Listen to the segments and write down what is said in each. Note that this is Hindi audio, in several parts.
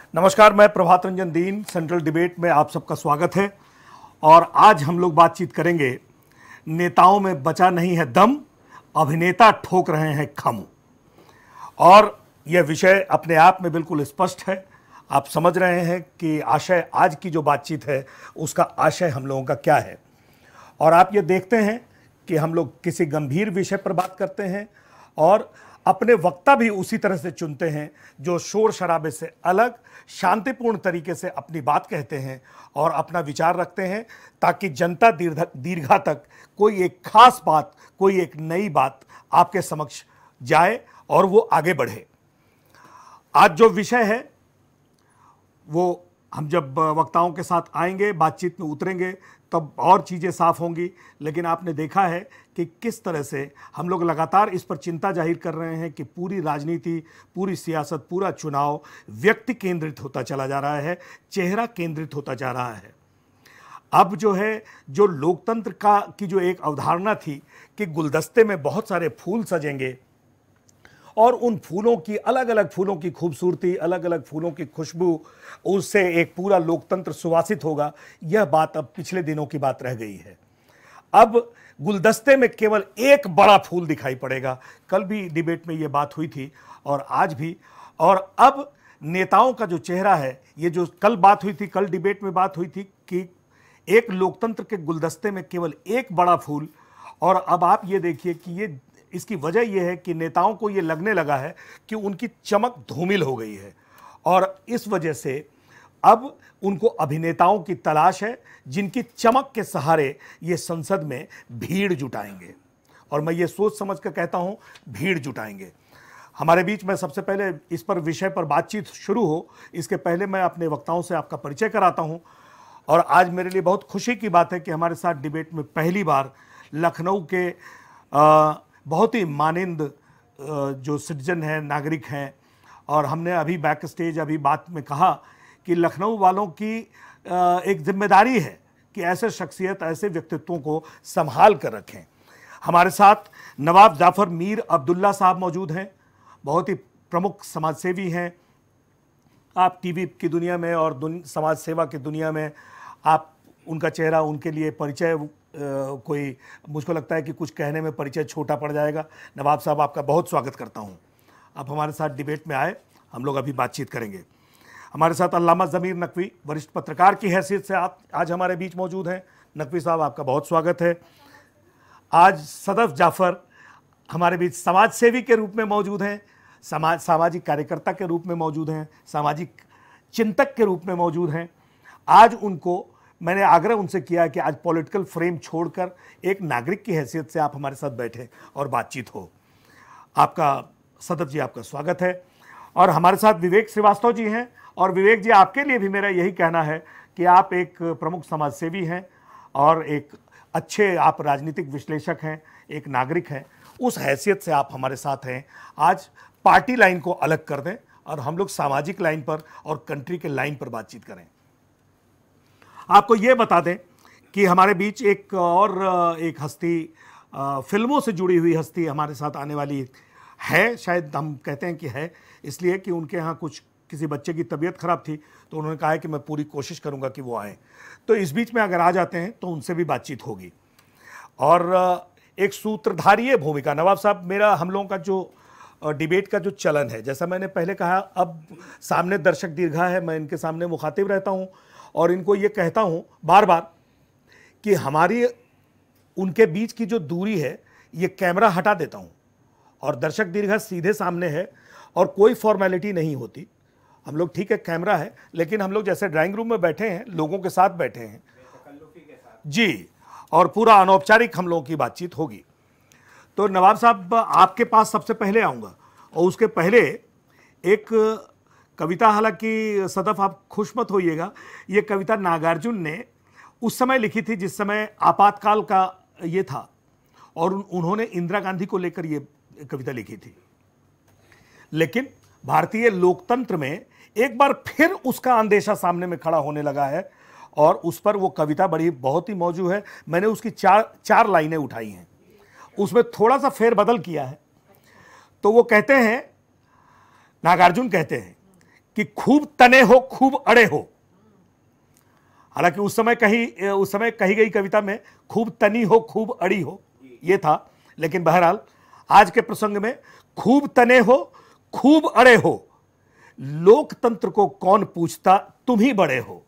नमस्कार, मैं प्रभात रंजन दीन सेंट्रल डिबेट में आप सबका स्वागत है। और आज हम लोग बातचीत करेंगे, नेताओं में बचा नहीं है दम, अभिनेता ठोक रहे हैं खम। और यह विषय अपने आप में बिल्कुल स्पष्ट है। आप समझ रहे हैं कि आशय, आज की जो बातचीत है उसका आशय हम लोगों का क्या है। और आप ये देखते हैं कि हम लोग किसी गंभीर विषय पर बात करते हैं और अपने वक्ता भी उसी तरह से चुनते हैं जो शोर शराबे से अलग शांतिपूर्ण तरीके से अपनी बात कहते हैं और अपना विचार रखते हैं, ताकि जनता दीर्घा तक कोई एक खास बात, कोई एक नई बात आपके समक्ष जाए और वो आगे बढ़े। आज जो विषय है वो हम जब वक्ताओं के साथ आएंगे, बातचीत में उतरेंगे, तब और चीज़ें साफ होंगी। लेकिन आपने देखा है कि किस तरह से हम लोग लगातार इस पर चिंता जाहिर कर रहे हैं कि पूरी राजनीति, पूरी सियासत, पूरा चुनाव व्यक्ति केंद्रित होता चला जा रहा है, चेहरा केंद्रित होता जा रहा है। अब जो है, जो लोकतंत्र की जो एक अवधारणा थी कि गुलदस्ते में बहुत सारे फूल सजेंगे और उन फूलों की, अलग अलग फूलों की खूबसूरती, अलग अलग फूलों की खुशबू, उससे एक पूरा लोकतंत्र सुवासित होगा, यह बात अब पिछले दिनों की बात रह गई है। अब गुलदस्ते में केवल एक बड़ा फूल दिखाई पड़ेगा। कल भी डिबेट में यह बात हुई थी और आज भी। और अब नेताओं का जो चेहरा है, ये जो कल बात हुई थी, कल डिबेट में बात हुई थी कि एक लोकतंत्र के गुलदस्ते में केवल एक बड़ा फूल। और अब आप ये देखिए कि इसकी वजह यह है कि नेताओं को यह लगने लगा है कि उनकी चमक धूमिल हो गई है और इस वजह से अब उनको अभिनेताओं की तलाश है जिनकी चमक के सहारे ये संसद में भीड़ जुटाएंगे। और मैं ये सोच समझ कर कहता हूं, भीड़ जुटाएंगे। हमारे बीच में सबसे पहले इस पर विषय पर बातचीत शुरू हो, इसके पहले मैं अपने वक्ताओं से आपका परिचय कराता हूं। और आज मेरे लिए बहुत खुशी की बात है कि हमारे साथ डिबेट में पहली बार लखनऊ के बहुत ही मानिंद जो सिटीजन हैं, नागरिक हैं। और हमने अभी बैक स्टेज अभी बात में कहा कि लखनऊ वालों की एक जिम्मेदारी है कि ऐसे शख्सियत, ऐसे व्यक्तित्वों को संभाल कर रखें। हमारे साथ नवाब जाफर मीर अब्दुल्ला साहब मौजूद हैं, बहुत ही प्रमुख समाजसेवी हैं। आप टीवी की दुनिया में और समाज सेवा की दुनिया में आप उनका चेहरा, उनके लिए परिचय कोई, मुझको लगता है कि कुछ कहने में परिचय छोटा पड़ जाएगा। नवाब साहब, आपका बहुत स्वागत करता हूं। आप हमारे साथ डिबेट में आए, हम लोग अभी बातचीत करेंगे। हमारे साथ अल्लामा ज़मीर नकवी वरिष्ठ पत्रकार की हैसियत से आप आज हमारे बीच मौजूद हैं। नकवी साहब, आपका बहुत स्वागत है। आज सदफ जाफ़र हमारे बीच समाज सेवी के रूप में मौजूद हैं, सामाजिक कार्यकर्ता के रूप में मौजूद हैं, सामाजिक चिंतक के रूप में मौजूद हैं। आज उनको मैंने आग्रह उनसे किया कि आज पॉलिटिकल फ्रेम छोड़कर एक नागरिक की हैसियत से आप हमारे साथ बैठे और बातचीत हो। आपका सदफ जी, आपका स्वागत है। और हमारे साथ विवेक श्रीवास्तव जी हैं। और विवेक जी, आपके लिए भी मेरा यही कहना है कि आप एक प्रमुख समाजसेवी हैं और एक अच्छे आप राजनीतिक विश्लेषक हैं, एक नागरिक हैं। उस हैसियत से आप हमारे साथ हैं। आज पार्टी लाइन को अलग कर दें और हम लोग सामाजिक लाइन पर और कंट्री के लाइन पर बातचीत करें। आपको ये बता दें कि हमारे बीच एक हस्ती, फिल्मों से जुड़ी हुई हस्ती हमारे साथ आने वाली है। शायद हम कहते हैं कि है इसलिए कि उनके यहाँ किसी बच्चे की तबीयत खराब थी, तो उन्होंने कहा है कि मैं पूरी कोशिश करूंगा कि वो आए। तो इस बीच में अगर आ जाते हैं तो उनसे भी बातचीत होगी। और एक सूत्रधारीय भूमिका, नवाब साहब, मेरा हम लोगों का जो डिबेट का जो चलन है, जैसा मैंने पहले कहा, अब सामने दर्शक दीर्घा है, मैं इनके सामने मुखातिब रहता हूँ और इनको ये कहता हूँ बार बार कि हमारी उनके बीच की जो दूरी है, ये कैमरा हटा देता हूँ और दर्शक दीर्घा सीधे सामने है और कोई फॉर्मेलिटी नहीं होती। हम लोग, ठीक है, कैमरा है, लेकिन हम लोग जैसे ड्राइंग रूम में बैठे हैं, लोगों के साथ बैठे हैं जी, और पूरा अनौपचारिक हम लोगों की बातचीत होगी। तो नवाब साहब, आपके पास सबसे पहले आऊँगा और उसके पहले एक कविता, हालांकि सदफ आप खुश मत होइएगा, ये कविता नागार्जुन ने उस समय लिखी थी जिस समय आपातकाल का ये था और उन्होंने इंदिरा गांधी को लेकर ये कविता लिखी थी। लेकिन भारतीय लोकतंत्र में एक बार फिर उसका अंदेशा सामने में खड़ा होने लगा है और उस पर वो कविता बहुत ही मौजूद है। मैंने उसकी चार लाइनें उठाई हैं, उसमें थोड़ा सा फेरबदल किया है। तो वो कहते हैं, नागार्जुन कहते हैं कि खूब तने हो खूब अड़े हो। हालांकि उस समय कही गई कविता में खूब तनी हो खूब अड़ी हो यह था, लेकिन बहरहाल आज के प्रसंग में खूब तने हो खूब अड़े हो, लोकतंत्र को कौन पूछता तुम ही बड़े हो।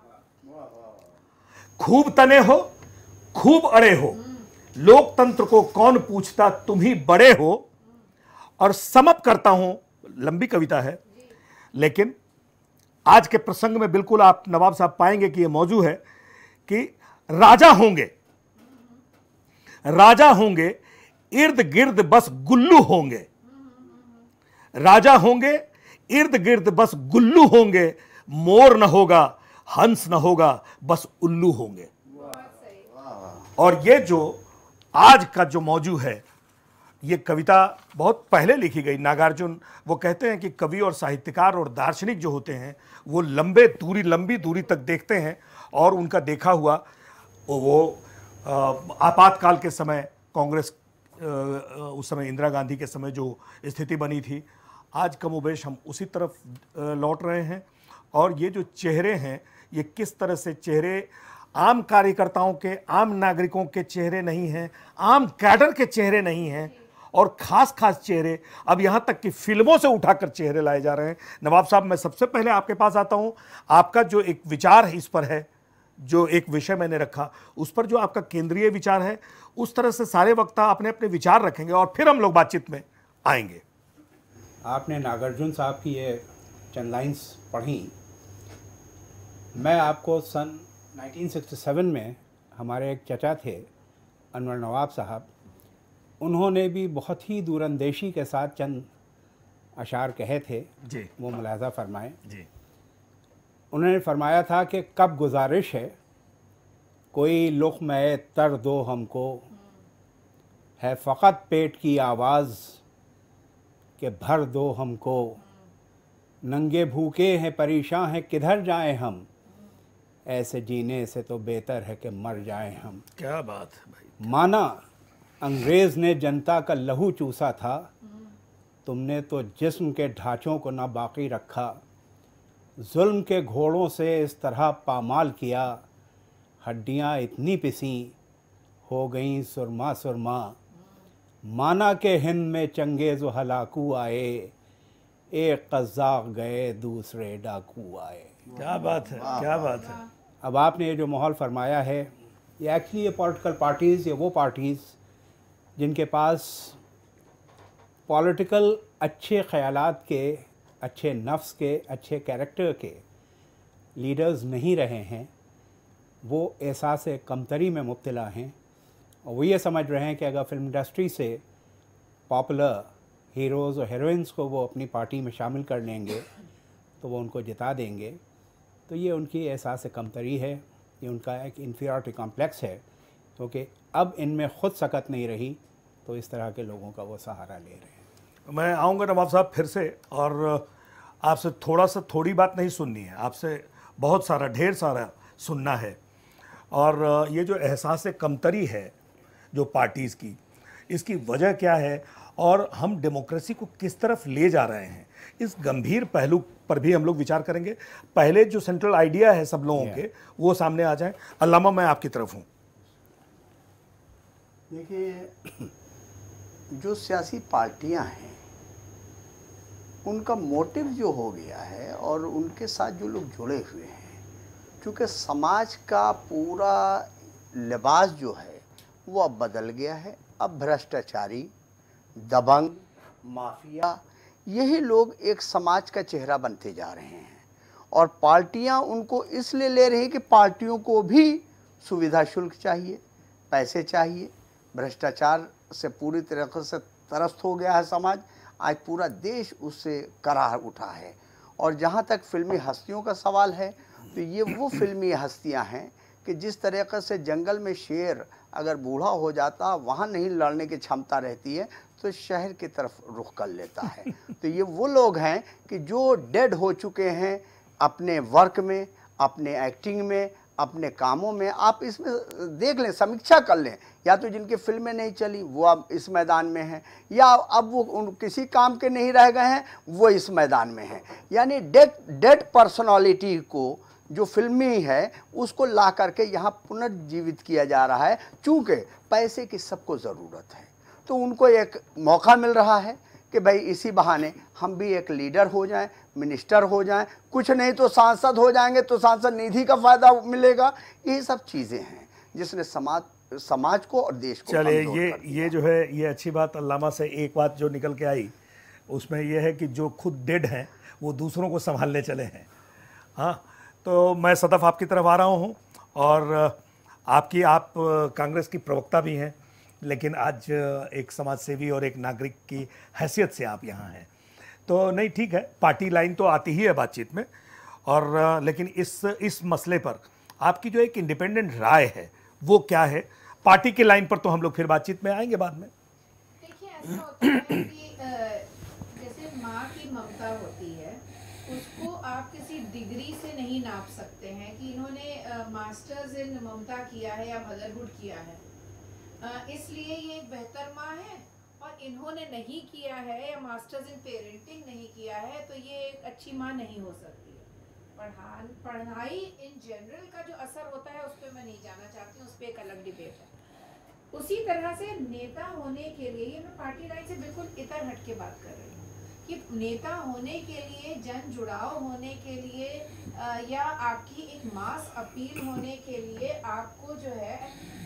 खूब तने हो खूब अड़े हो, लोकतंत्र को कौन पूछता तुम ही बड़े हो। और समअप करता हूं, लंबी कविता है लेकिन आज के प्रसंग में बिल्कुल आप नवाब साहब पाएंगे कि यह मौजू है कि राजा होंगे इर्द गिर्द बस गुल्लू होंगे। राजा होंगे इर्द गिर्द बस गुल्लू होंगे, मोर न होगा हंस न होगा बस उल्लू होंगे। और ये जो आज का जो मौजू है, ये कविता बहुत पहले लिखी गई। नागार्जुन वो कहते हैं कि कवि और साहित्यकार और दार्शनिक जो होते हैं वो लंबी दूरी तक देखते हैं, और उनका देखा हुआ वो आपातकाल के समय कांग्रेस, उस समय इंदिरा गांधी के समय जो स्थिति बनी थी, आज कमोबेश हम उसी तरफ लौट रहे हैं। और ये जो चेहरे हैं, ये किस तरह से चेहरे आम कार्यकर्ताओं के, आम नागरिकों के चेहरे नहीं हैं, आम कैडर के चेहरे नहीं हैं, और खास चेहरे अब यहां तक कि फिल्मों से उठाकर चेहरे लाए जा रहे हैं। नवाब साहब, मैं सबसे पहले आपके पास आता हूं, आपका जो एक विचार है इस पर है, जो एक विषय मैंने रखा उस पर जो आपका केंद्रीय विचार है, उस तरह से सारे वक्ता अपने अपने विचार रखेंगे और फिर हम लोग बातचीत में आएंगे। आपने नागार्जुन साहब की ये चंद लाइन्स पढ़ी। मैं आपको सन 1967 में हमारे एक चचा थे अनवर नवाब साहब, उन्होंने भी बहुत ही दूरंदेशी के साथ चंद अशार कहे थे जी, वो मुलाहजा फरमाएं जी। उन्होंने फरमाया था कि कब गुजारिश है कोई लुक़्मे तर दो हमको, है फ़क़त पेट की आवाज़ के भर दो हमको, नंगे भूखे हैं परेशान हैं किधर जाएं हम, ऐसे जीने से तो बेहतर है कि मर जाएं हम। क्या बात है भाई। माना अंग्रेज़ ने जनता का लहू चूसा था, तुमने तो जिस्म के ढांचों को ना बाकी रखा, जुल्म के घोड़ों से इस तरह पामाल किया, हड्डियां इतनी पिसी हो गईं सुरमा सुरमा, माना के हिंद में चंगेज़ व हलाकू आए, एक कज़्ज़ाक़ गए दूसरे डाकू आए। क्या बात है, क्या बात है। अब आपने ये जो माहौल फरमाया है, ये एक्चुअली ये पॉलिटिकल पार्टीज़, ये वो पार्टीज़ जिनके पास पॉलिटिकल अच्छे ख़यालात के, अच्छे नफ्स के, अच्छे कैरेक्टर के लीडर्स नहीं रहे हैं, वो एहसास कमतरी में मुब्तला हैं, और वो ये समझ रहे हैं कि अगर फिल्म इंडस्ट्री से पॉपुलर हीरोज़ और हीरोइंस को वो अपनी पार्टी में शामिल कर लेंगे तो वो उनको जिता देंगे। तो ये उनकी एहसास कमतरी है, ये उनका एक इन्फीरियरिटी कॉम्प्लेक्स है, क्योंकि अब इनमें ख़ुद सकत नहीं रही तो इस तरह के लोगों का वो सहारा ले रहे हैं। मैं आऊँगा नवाब साहब फिर से, और आपसे थोड़ी बात नहीं सुननी है, आपसे बहुत सारा, ढेर सारा सुनना है। और ये जो एहसास कमतरी है जो पार्टीज़ की, इसकी वजह क्या है और हम डेमोक्रेसी को किस तरफ ले जा रहे हैं, इस गंभीर पहलू पर भी हम लोग विचार करेंगे। पहले जो सेंट्रल आइडिया है सब लोगों के, वो सामने आ जाए। अल्लामा, मैं आपकी तरफ हूँ। देखिए, जो सियासी पार्टियां हैं उनका मोटिव जो हो गया है और उनके साथ जो लोग जुड़े हुए हैं, क्योंकि समाज का पूरा लिबास जो है वो अब बदल गया है। अब भ्रष्टाचारी, दबंग, माफिया, यही लोग एक समाज का चेहरा बनते जा रहे हैं, और पार्टियां उनको इसलिए ले रही कि पार्टियों को भी सुविधा शुल्क चाहिए, पैसे चाहिए। भ्रष्टाचार से पूरी तरह से त्रस्त हो गया है समाज, आज पूरा देश उससे कराह उठा है। और जहाँ तक फिल्मी हस्तियों का सवाल है, तो ये वो फिल्मी हस्तियाँ हैं कि जिस तरीक़े से जंगल में शेर अगर बूढ़ा हो जाता, वहाँ नहीं लड़ने की क्षमता रहती है, तो शहर की तरफ रुख कर लेता है। तो ये वो लोग हैं कि जो डेड हो चुके हैं अपने वर्क में, अपने एक्टिंग में, अपने कामों में आप इसमें देख लें, समीक्षा कर लें, या तो जिनकी फिल्में नहीं चली वो अब इस मैदान में हैं, या अब वो किसी काम के नहीं रह गए हैं वो इस मैदान में हैं। यानी डेड पर्सनालिटी को जो फिल्मी है उसको ला करके यहाँ पुनर्जीवित किया जा रहा है। चूँकि पैसे की सबको ज़रूरत है तो उनको एक मौका मिल रहा है कि भाई इसी बहाने हम भी एक लीडर हो जाएं, मिनिस्टर हो जाएं, कुछ नहीं तो सांसद हो जाएंगे तो सांसद निधि का फायदा मिलेगा। ये सब चीज़ें हैं जिसने समाज को और देश को चलिए, कमज़ोर कर दिया। ये जो है ये अच्छी बात अल्लामा से एक बात जो निकल के आई उसमें ये है कि जो खुद डेड हैं वो दूसरों को संभालने चले हैं। हाँ, तो मैं सदफ आपकी तरफ आ रहा हूँ और आप कांग्रेस की प्रवक्ता भी हैं, लेकिन आज एक समाज सेवी और एक नागरिक की हैसियत से आप यहाँ हैं। तो नहीं, ठीक है, पार्टी लाइन तो आती ही है बातचीत में, और लेकिन इस मसले पर आपकी जो एक इंडिपेंडेंट राय है वो क्या है? पार्टी की लाइन पर तो हम लोग फिर बातचीत में आएंगे बाद में। देखिए, ऐसा होता है कि जैसे माँ की ममता होती है उसको आप किसी डिग्री से नहीं नाप सकते हैं कि इन्होंने मास्टर्स इन ममता किया है या मदरहुड किया है, इसलिए ये एक बेहतर माँ है, और इन्होंने नहीं किया है या मास्टर्स इन पेरेंटिंग नहीं किया है तो ये एक अच्छी माँ नहीं हो सकती है। पढ़ाई इन जनरल का जो असर होता है उस पर मैं नहीं जाना चाहती हूँ, उस पर एक अलग डिबेट है। उसी तरह से नेता होने के लिए, ये मैं पार्टी लाइन से बिल्कुल इतर हट के बात कर रही हूँ, कि नेता होने के लिए, जन जुड़ाव होने के लिए या आपकी एक मास अपील होने के लिए आपको जो है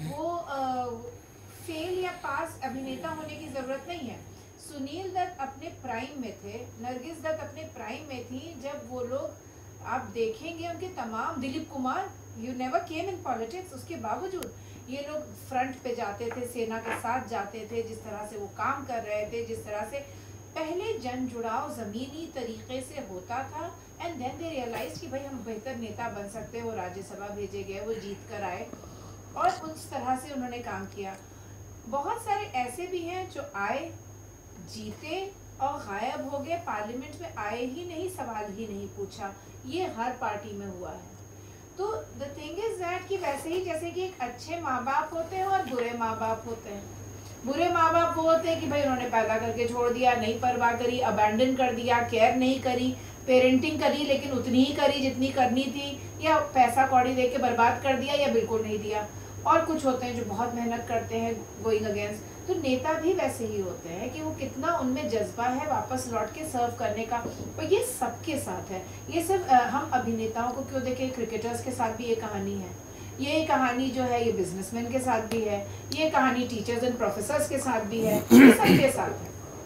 वो फेल या पास अभिनेता होने की ज़रूरत नहीं है। सुनील दत्त अपने प्राइम में थे, नरगिस दत्त अपने प्राइम में थी, जब वो लोग आप देखेंगे उनके तमाम, Dilip Kumar, you never came in politics, उसके बावजूद ये लोग फ्रंट पे जाते थे, सेना के साथ जाते थे, जिस तरह से वो काम कर रहे थे, जिस तरह से पहले जन जुड़ाव ज़मीनी तरीके से होता था, एंड देन दे रियलाइज कि भाई हम बेहतर नेता बन सकते हैं। वो राज्यसभा भेजे गए, वो जीत कर आए और उस तरह से उन्होंने काम किया। बहुत सारे ऐसे भी हैं जो आए, जीते और गायब हो गए, पार्लियामेंट में आए ही नहीं, सवाल ही नहीं पूछा। ये हर पार्टी में हुआ है। तो द थिंग इज दैट कि वैसे ही जैसे कि एक अच्छे माँ बाप होते हैं और बुरे माँ बाप होते हैं। बुरे माँ बाप वो होते हैं कि भाई उन्होंने पैदा करके छोड़ दिया, नहीं परवाह करी, अबैंडन कर दिया, केयर नहीं करी, पेरेंटिंग करी लेकिन उतनी ही करी जितनी करनी थी, या पैसा कौड़ी दे के बर्बाद कर दिया या बिल्कुल नहीं दिया। और कुछ होते हैं जो बहुत मेहनत करते हैं गोइंग अगेंस्ट। तो नेता भी वैसे ही होते हैं कि वो कितना उनमें जज्बा है वापस लौट के सर्व करने का, और ये सबके साथ है। ये सिर्फ हम अभिनेताओं को क्यों देखें, क्रिकेटर्स के साथ भी ये कहानी है, ये कहानी जो है ये बिजनेसमैन के साथ भी है, ये कहानी टीचर्स एंड प्रोफेसर्स के साथ भी है, ये सबके साथ है।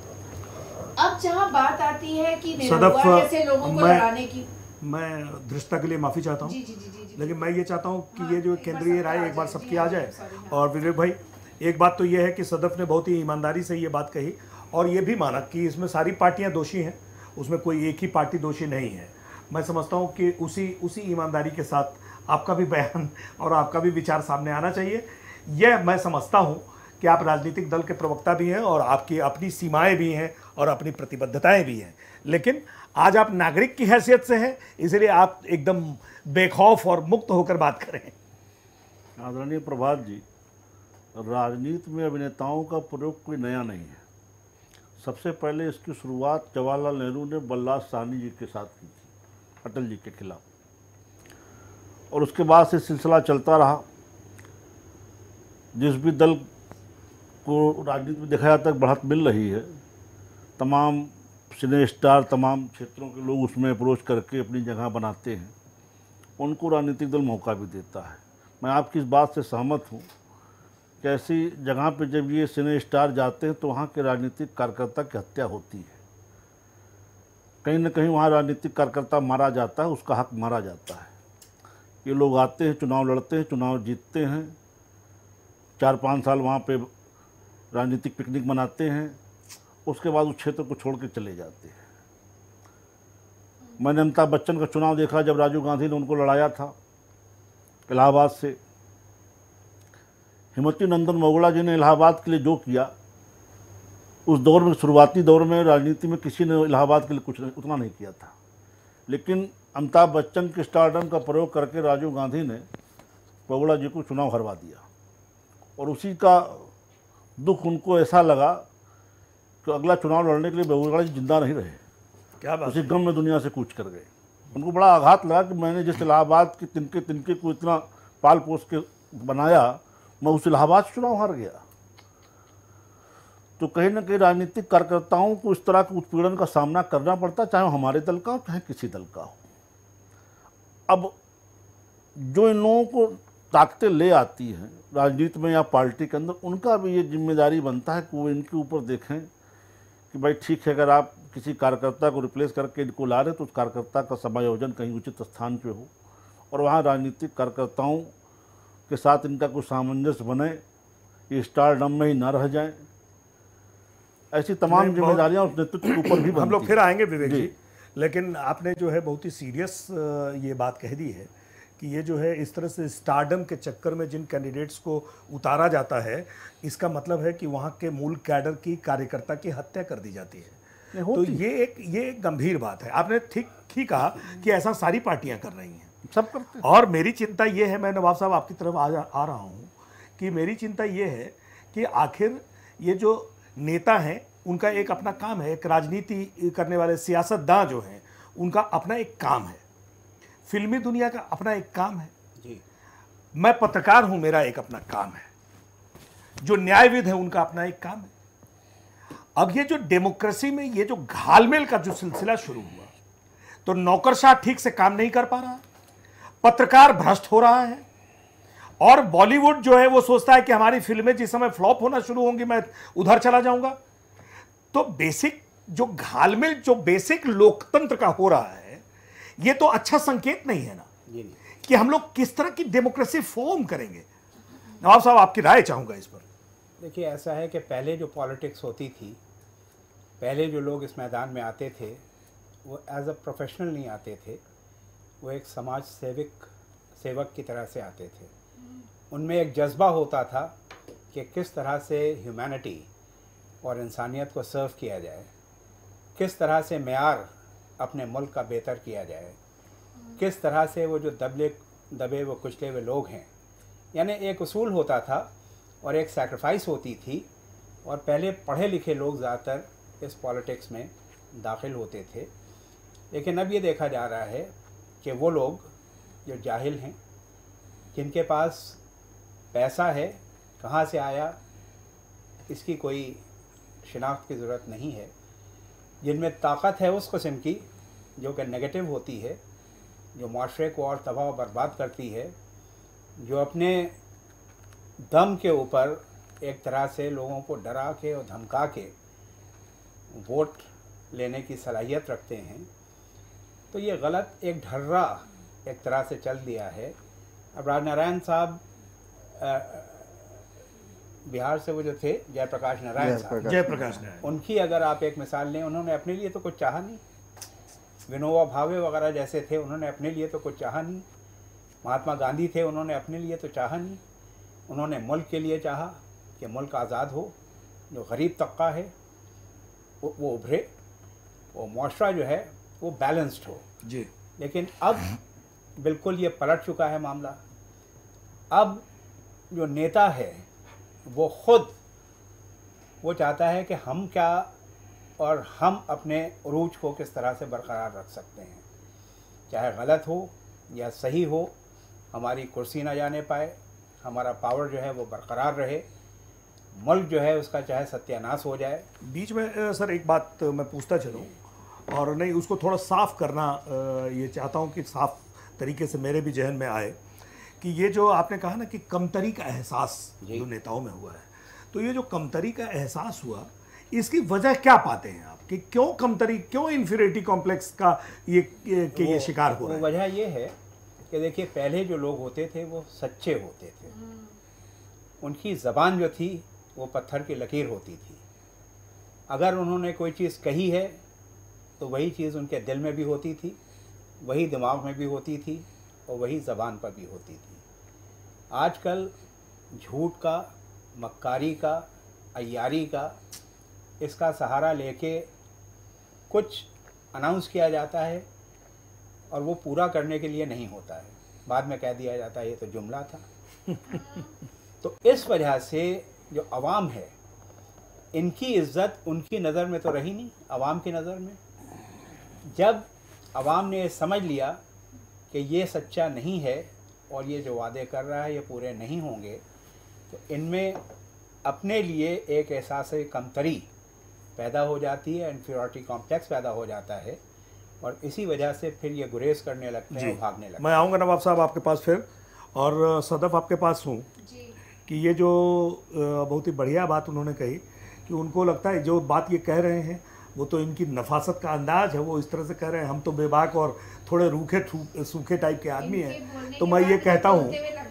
अब जहाँ बात आती है कि निरहुआ जैसे लोगों को लड़ाने की, मैं धृष्टता के लिए माफ़ी चाहता हूँ, लेकिन मैं ये चाहता हूँ कि ये जो केंद्रीय राय एक बार सबकी आ जाए। और विवेक भाई, एक बात तो ये है कि सदफ ने बहुत ही ईमानदारी से ये बात कही और ये भी माना कि इसमें सारी पार्टियां दोषी हैं, उसमें कोई एक ही पार्टी दोषी नहीं है। मैं समझता हूँ कि उसी ईमानदारी के साथ आपका भी बयान और आपका भी विचार सामने आना चाहिए। यह मैं समझता हूँ कि आप राजनीतिक दल के प्रवक्ता भी हैं और आपकी अपनी सीमाएँ भी हैं और अपनी प्रतिबद्धताएँ भी हैं, लेकिन आज आप नागरिक की हैसियत से हैं, इसलिए आप एकदम बेखौफ और मुक्त होकर बात करें। आदरणीय प्रभात जी, राजनीति में अभिनेताओं का प्रयोग कोई नया नहीं है। सबसे पहले इसकी शुरुआत जवाहरलाल नेहरू ने बल्लाल साहनी जी के साथ की थी, अटल जी के खिलाफ, और उसके बाद से सिलसिला चलता रहा। जिस भी दल को राजनीति में देखा जाता है बढ़त मिल रही है, तमाम सिने स्टार, तमाम क्षेत्रों के लोग उसमें अप्रोच करके अपनी जगह बनाते हैं, उनको राजनीतिक दल मौका भी देता है। मैं आपकी इस बात से सहमत हूँ कि ऐसी जगह पे जब ये सिने स्टार जाते हैं तो वहाँ के राजनीतिक कार्यकर्ता की हत्या होती है, कहीं ना कहीं वहाँ राजनीतिक कार्यकर्ता मारा जाता है, उसका हक मारा जाता है। ये लोग आते हैं, चुनाव लड़ते हैं, चुनाव जीतते हैं, 4-5 साल वहाँ पे राजनीतिक पिकनिक मनाते हैं, उसके बाद उस क्षेत्र को छोड़ के चले जाते हैं। मैंने अमिताभ बच्चन का चुनाव देखा जब राजीव गांधी ने उनको लड़ाया था इलाहाबाद से। हिमवती नंदन मोगड़ा जी ने इलाहाबाद के लिए जो किया, उस दौर में, शुरुआती दौर में राजनीति में किसी ने इलाहाबाद के लिए कुछ उतना नहीं किया था, लेकिन अमिताभ बच्चन के स्टारडम का प्रयोग करके राजीव गांधी ने बहुगुणा जी को चुनाव हरवा दिया, और उसी का दुख उनको ऐसा लगा कि अगला चुनाव लड़ने के लिए बहुगुणा जी जिंदा नहीं रहे, क्या बात उसी गम में दुनिया से कूच कर गए। उनको बड़ा आघात लगा कि मैंने जिस इलाहाबाद के तिनके तिनके को इतना पाल पोस के बनाया, मैं उस इलाहाबाद से चुनाव हार गया। तो कहीं ना कहीं राजनीतिक कार्यकर्ताओं को इस तरह के उत्पीड़न का सामना करना पड़ता, चाहे वो हमारे दल का हो चाहे किसी दल का हो। अब जो इन लोगों को ताकतें ले आती हैं राजनीति में या पार्टी के अंदर, उनका भी ये जिम्मेदारी बनता है कि वो इनके ऊपर देखें कि भाई ठीक है, अगर आप किसी कार्यकर्ता को रिप्लेस करके इनको ला रहे तो उस कार्यकर्ता का समायोजन कहीं उचित स्थान पे हो, और वहाँ राजनीतिक कार्यकर्ताओं के साथ इनका कुछ सामंजस्य बने, ये स्टारडम में ही ना रह जाएं। ऐसी तमाम जिम्मेदारियां उस नेतृत्व के ऊपर भी बनती हम लोग फिर आएंगे विवेक जी। जी, लेकिन आपने जो है बहुत ही सीरियस ये बात कह दी है कि ये जो है इस तरह से स्टारडम के चक्कर में जिन कैंडिडेट्स को उतारा जाता है, इसका मतलब है कि वहाँ के मूल कैडर की कार्यकर्ता की हत्या कर दी जाती है। तो ये एक गंभीर बात है। आपने ठीक कहा कि ऐसा सारी पार्टियां कर रही हैं, सब करते हैं। और मेरी चिंता ये है, मैं नवाब साहब आपकी तरफ आ रहा हूँ, कि मेरी चिंता ये है कि आखिर ये जो नेता हैं उनका एक अपना काम है, एक राजनीति करने वाले सियासतदान जो हैं उनका अपना एक काम है, फिल्मी दुनिया का अपना एक काम है जी। मैं पत्रकार हूं, मेरा एक अपना काम है, जो न्यायविद है उनका अपना एक काम है। अब ये जो डेमोक्रेसी में ये जो घालमेल का जो सिलसिला शुरू हुआ, तो नौकरशाह ठीक से काम नहीं कर पा रहा, पत्रकार भ्रष्ट हो रहा है, और बॉलीवुड जो है वो सोचता है कि हमारी फिल्में जिस समय फ्लॉप होना शुरू होंगी मैं उधर चला जाऊंगा। तो बेसिक जो घालमेल जो बेसिक लोकतंत्र का हो रहा है, ये तो अच्छा संकेत नहीं है ना कि हम लोग किस तरह की डेमोक्रेसी फॉर्म करेंगे। नवाब साहब आपकी राय चाहूंगा इस पर। देखिए, ऐसा है कि पहले जो पॉलिटिक्स होती थी, पहले जो लोग इस मैदान में आते थे वो एज अ प्रोफेशनल नहीं आते थे, वो एक समाज सेवक की तरह से आते थे। उनमें एक जज्बा होता था कि किस तरह से ह्यूमैनिटी और इंसानियत को सर्व किया जाए, किस तरह से मेयार अपने मुल्क का बेहतर किया जाए, किस तरह से वो जो दबे वो कुचले हुए लोग हैं, यानी एक उसूल होता था और एक सैक्रिफाइस होती थी। और पहले पढ़े लिखे लोग ज़्यादातर इस पॉलिटिक्स में दाखिल होते थे, लेकिन अब ये देखा जा रहा है कि वो लोग जो जाहिल हैं, जिनके पास पैसा है, कहाँ से आया इसकी कोई शिनाख्त की ज़रूरत नहीं है, जिनमें ताकत है उस किस्म की जो कि नेगेटिव होती है, जो माशरे को और तबाह व बर्बाद करती है, जो अपने दम के ऊपर एक तरह से लोगों को डरा के और धमका के वोट लेने की सलाहियत रखते हैं। तो ये गलत एक ढर्रा एक तरह से चल दिया है। अब राजनारायण साहब बिहार से वो जो थे जयप्रकाश नारायण साहब, जयप्रकाश नारायण, उनकी अगर आप एक मिसाल लें, उन्होंने अपने लिए तो कुछ चाहा नहीं। विनोबा भावे वगैरह जैसे थे, उन्होंने अपने लिए तो कुछ चाहा नहीं। महात्मा गांधी थे, उन्होंने अपने लिए तो चाहा नहीं। उन्होंने मुल्क के लिए चाहा कि मुल्क आज़ाद हो, जो गरीब तबका है वो उभरे, वो मुआशरा जो है वो बैलेंस्ड हो जी। लेकिन अब बिल्कुल ये पलट चुका है मामला। अब जो नेता है वो खुद वो चाहता है कि हम क्या और हम अपने उरूज को किस तरह से बरकरार रख सकते हैं, चाहे गलत हो या सही हो, हमारी कुर्सी ना जाने पाए, हमारा पावर जो है वो बरकरार रहे, मुल्क जो है उसका चाहे सत्यानाश हो जाए। बीच में सर एक बात मैं पूछता चलूँ, और नहीं उसको थोड़ा साफ करना ये चाहता हूँ कि साफ तरीके से मेरे भी जहन में आए कि ये जो आपने कहा ना कि कमतरी का एहसास जो नेताओं में हुआ है, तो ये जो कमतरी का एहसास हुआ इसकी वजह क्या पाते हैं आप कि क्यों कमतरी, क्यों इन्फीरियरिटी कॉम्प्लेक्स का ये शिकार हो रहा है? वजह ये है कि देखिए, पहले जो लोग होते थे वो सच्चे होते थे, उनकी ज़बान जो थी वो पत्थर की लकीर होती थी। अगर उन्होंने कोई चीज़ कही है तो वही चीज़ उनके दिल में भी होती थी, वही दिमाग में भी होती थी और वही ज़बान पर भी होती थी। आजकल झूठ का, मक्कारी का, अय्यारी का, इसका सहारा लेके कुछ अनाउंस किया जाता है और वो पूरा करने के लिए नहीं होता है। बाद में कह दिया जाता है ये तो जुमला था। तो इस वजह से जो अवाम है, इनकी इज्जत उनकी नज़र में तो रही नहीं, अवाम की नज़र में। जब अवाम ने समझ लिया कि ये सच्चा नहीं है और ये जो वादे कर रहा है ये पूरे नहीं होंगे, तो इनमें अपने लिए एक एहसास कमतरी पैदा हो जाती है, इन्फीरियरिटी कॉम्प्लेक्स पैदा हो जाता है, और इसी वजह से फिर ये गुरेज करने लगते हैं और भागने लगते हैं। मैं आऊँगा नवाब साहब आपके पास फिर, और सदफ आपके पास हूँ कि ये जो बहुत ही बढ़िया बात उन्होंने कही कि उनको लगता है जो बात ये कह रहे हैं वो तो इनकी नफासत का अंदाज है, वो इस तरह से कह रहे हैं हम तो बेबाक और थोड़े रूखे सूखे टाइप के आदमी हैं। तो मैं ये कहता हूँ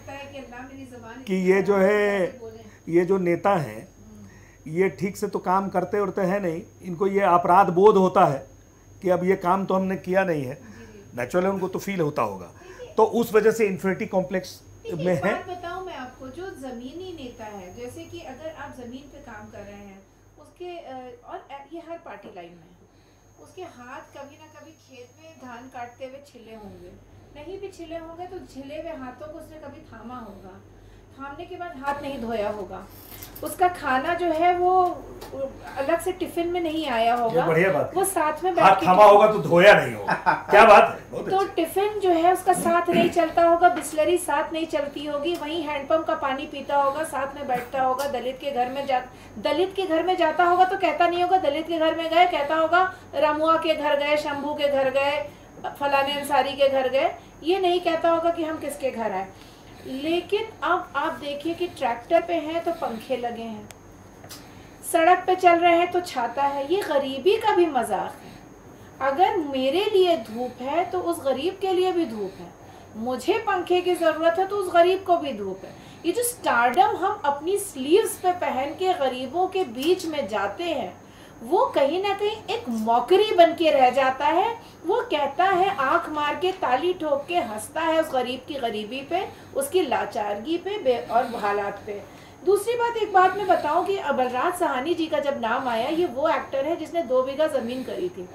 कि ये जो है, ये जो नेता हैं ये ठीक से तो काम करते उड़ते हैं नहीं, इनको ये अपराध बोध होता है कि अब ये काम तो हमने किया नहीं है। नेचुरली उनको तो फील होता होगा, तो उस वजह से इन्फिनिटी कॉम्प्लेक्स में है। बताऊं मैं आपको, जो जमीनी नेता है, जैसे कि अगर आप जमीन पे काम कर रहे हैं उसके और ये हर पार्टी लाइन में उसके हाथ कभी ना कभी खेत में धान काटते हुए छिले होंगे, नहीं भी छिले होंगे तो छिले हुए हाथों को उसने कभी थामा होगा, थामने के बाद हाथ नहीं धोया होगा, उसका खाना जो है वो अलग से टिफिन में नहीं आया होगा, बढ़िया बात, वो साथ में हाथ थामा होगा तो धोया नहीं होगा। क्या बात है। तो टिफिन जो है उसका साथ नहीं चलता होगा, बिस्लरी साथ नहीं चलती होगी, वहीं हैंडपंप का पानी पीता होगा, साथ में बैठता होगा, दलित के घर में जाता होगा तो कहता नहीं होगा दलित के घर में गए, कहता होगा रामुआ के घर गए, शंभू के घर गए, फलाने अंसारी के घर गए, ये नहीं कहता होगा कि हम किसके घर आए। लेकिन अब आप देखिए कि ट्रैक्टर पे हैं तो पंखे लगे हैं, सड़क पे चल रहे हैं तो छाता है, ये गरीबी का भी मजाक है। अगर मेरे लिए धूप है तो उस गरीब के लिए भी धूप है, मुझे पंखे की जरूरत है तो उस गरीब को भी धूप है। ये जो स्टारडम हम अपनी स्लीव्स पे पहन के गरीबों के बीच में जाते हैं, वो कहीं ना कहीं एक मौकरी बन के रह जाता है। वो कहता है, आंख मार के ताली ठोक के हंसता है उस गरीब की गरीबी पे, उसकी लाचारगी पे और हालात पे। दूसरी बात, एक बात मैं बताऊं कि बलराज साहनी जी का जब नाम आया, ये वो एक्टर है जिसने 2 बीघा जमीन करी थी,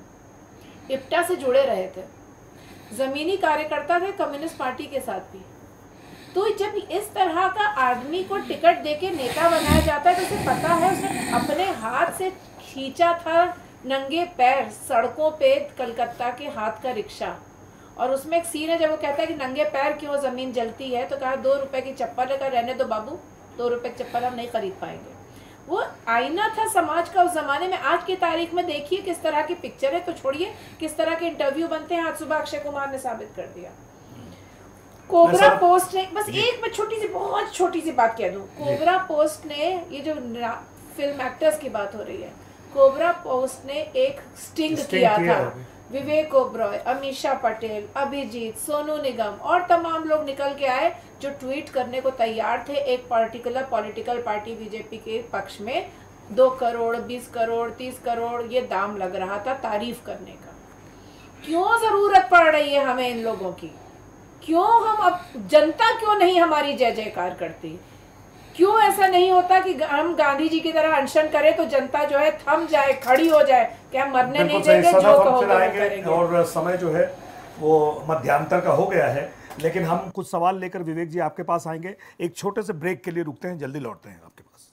इप्टा से जुड़े रहे थे, जमीनी कार्यकर्ता थे कम्युनिस्ट पार्टी के साथ भी। तो जब इस तरह का आदमी को टिकट देके नेता बनाया जाता है तो उसे पता है उसने अपने हाथ से खींचा था नंगे पैर सड़कों पे कलकत्ता के हाथ का रिक्शा, और उसमें एक सीन है जब वो कहता है कि नंगे पैर क्यों जमीन जलती है, तो कहा 2 रुपए की चप्पल है, रहने दो बाबू, 2 रुपए की चप्पल हम नहीं खरीद पाएंगे। वो आईना था समाज का उस जमाने में। आज की तारीख में देखिए किस तरह की पिक्चर है, तो छोड़िए किस तरह के इंटरव्यू बनते हैं। आज सुबह अक्षय कुमार ने साबित कर दिया। कोबरा पोस्ट ने, बस एक मैं छोटी सी बहुत छोटी सी बात कह दूं, कोबरा पोस्ट ने, ये जो फिल्म एक्टर्स की बात हो रही है, कोबरा पोस्ट ने एक स्टिंग किया था। विवेक ओबरॉय, अमीषा पटेल, अभिजीत, सोनू निगम और तमाम लोग निकल के आए जो ट्वीट करने को तैयार थे एक पर्टिकुलर पॉलिटिकल पार्टी बीजेपी के पक्ष में। 2 करोड़, 20 करोड़, 30 करोड़ ये दाम लग रहा था तारीफ करने का। क्यों जरूरत पड़ रही है हमें इन लोगों की? क्यों हम अब जनता क्यों नहीं हमारी जय जयकार करती? क्यों ऐसा नहीं होता कि हम गांधी जी की तरह अनशन करें तो जनता जो है थम जाए, खड़ी हो जाए कि हम मरने नहीं देंगे, जो कहोगे वो करेंगे। और समय जो है वो मध्यांतर का हो गया है, लेकिन हम कुछ सवाल लेकर विवेक जी आपके पास आएंगे। एक छोटे से ब्रेक के लिए रुकते हैं, जल्दी लौटते हैं आपके पास।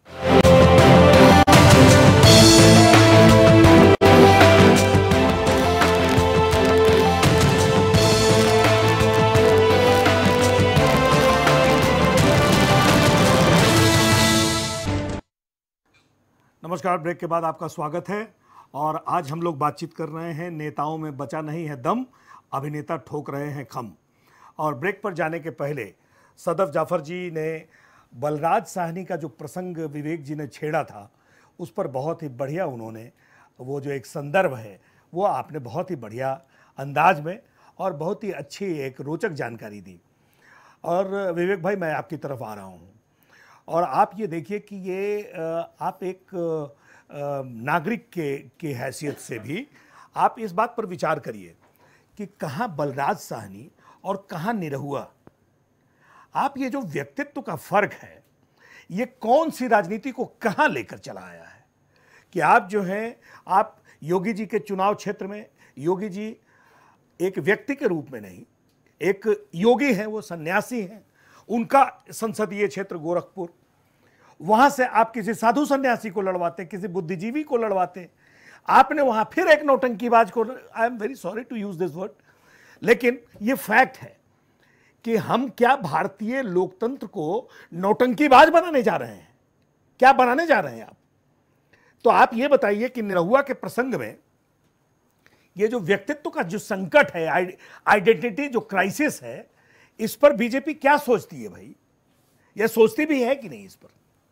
नमस्कार, ब्रेक के बाद आपका स्वागत है। और आज हम लोग बातचीत कर रहे हैं नेताओं में बचा नहीं है दम, अभिनेता ठोक रहे हैं खम। और ब्रेक पर जाने के पहले सदफ जाफर जी ने बलराज साहनी का जो प्रसंग विवेक जी ने छेड़ा था, उस पर बहुत ही बढ़िया उन्होंने वो जो एक संदर्भ है वो आपने बहुत ही बढ़िया अंदाज में और बहुत ही अच्छी एक रोचक जानकारी दी। और विवेक भाई, मैं आपकी तरफ आ रहा हूँ, और आप ये देखिए कि ये आप एक नागरिक के हैसियत से भी आप इस बात पर विचार करिए कि कहाँ बलराज साहनी और कहाँ निरहुआ। आप ये जो व्यक्तित्व का फर्क है, ये कौन सी राजनीति को कहाँ लेकर चला आया है कि आप जो हैं, आप योगी जी के चुनाव क्षेत्र में, योगी जी एक व्यक्ति के रूप में नहीं, एक योगी हैं, वो सन्यासी हैं, उनका संसदीय क्षेत्र गोरखपुर, वहां से आप किसी साधु सन्यासी को लड़वाते, किसी बुद्धिजीवी को लड़वाते, आपने वहां फिर एक नौटंकीबाज को, I am very sorry to use this word, लेकिन ये फैक्ट है कि हम क्या भारतीय लोकतंत्र को नौटंकीबाज बनाने जा रहे हैं? क्या बनाने जा रहे हैं आप? तो आप ये बताइए कि निरहुआ के प्रसंग में ये जो व्यक्तित्व का जो संकट है, आइडेंटिटी जो क्राइसिस है, इस पर बीजेपी क्या सोचती है भाई? यह सोचती भी है कि नहीं इस पर?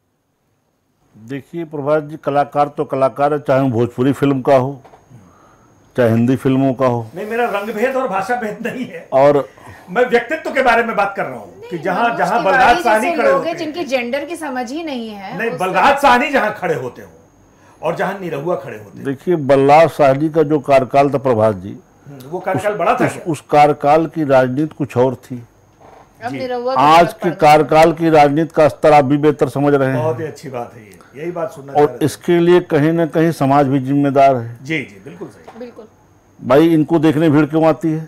देखिए प्रभात जी, कलाकार तो कलाकार है, चाहे वो भोजपुरी फिल्म का हो चाहे हिंदी फिल्मों का हो। नहीं, मेरा रंग भेद और भाषा भेद नहीं है, और मैं व्यक्तित्व के बारे में बात कर रहा हूँ कि जहां मनोज जहां तिवारी बलराज साहनी जैसे खड़े लोग होते हैं हैं, जिनकी जेंडर की समझ ही नहीं है, नहीं, उस बलराज साहनी जहां खड़े होते हो और जहां निरहुआ खड़े होते हैं, देखिए बलराज साहनी का जो कार्यकाल था प्रभात जी, वो कार्यकाल बड़ा था क्या? उस कार्यकाल की राजनीति कुछ और थी। अब जी। निरहुआ की आज जरूरत के पड़ गई। कार्यकाल की राजनीति का स्तर आप भी बेहतर समझ रहे बहुत हैं, ही अच्छी बात है ये, यही बात सुनना चाह और रहे थे। इसके लिए कहीं ना कहीं समाज भी जिम्मेदार है। जी जी, बिल्कुल सही। बिल्कुल। भाई इनको देखने भीड़ क्यों आती है?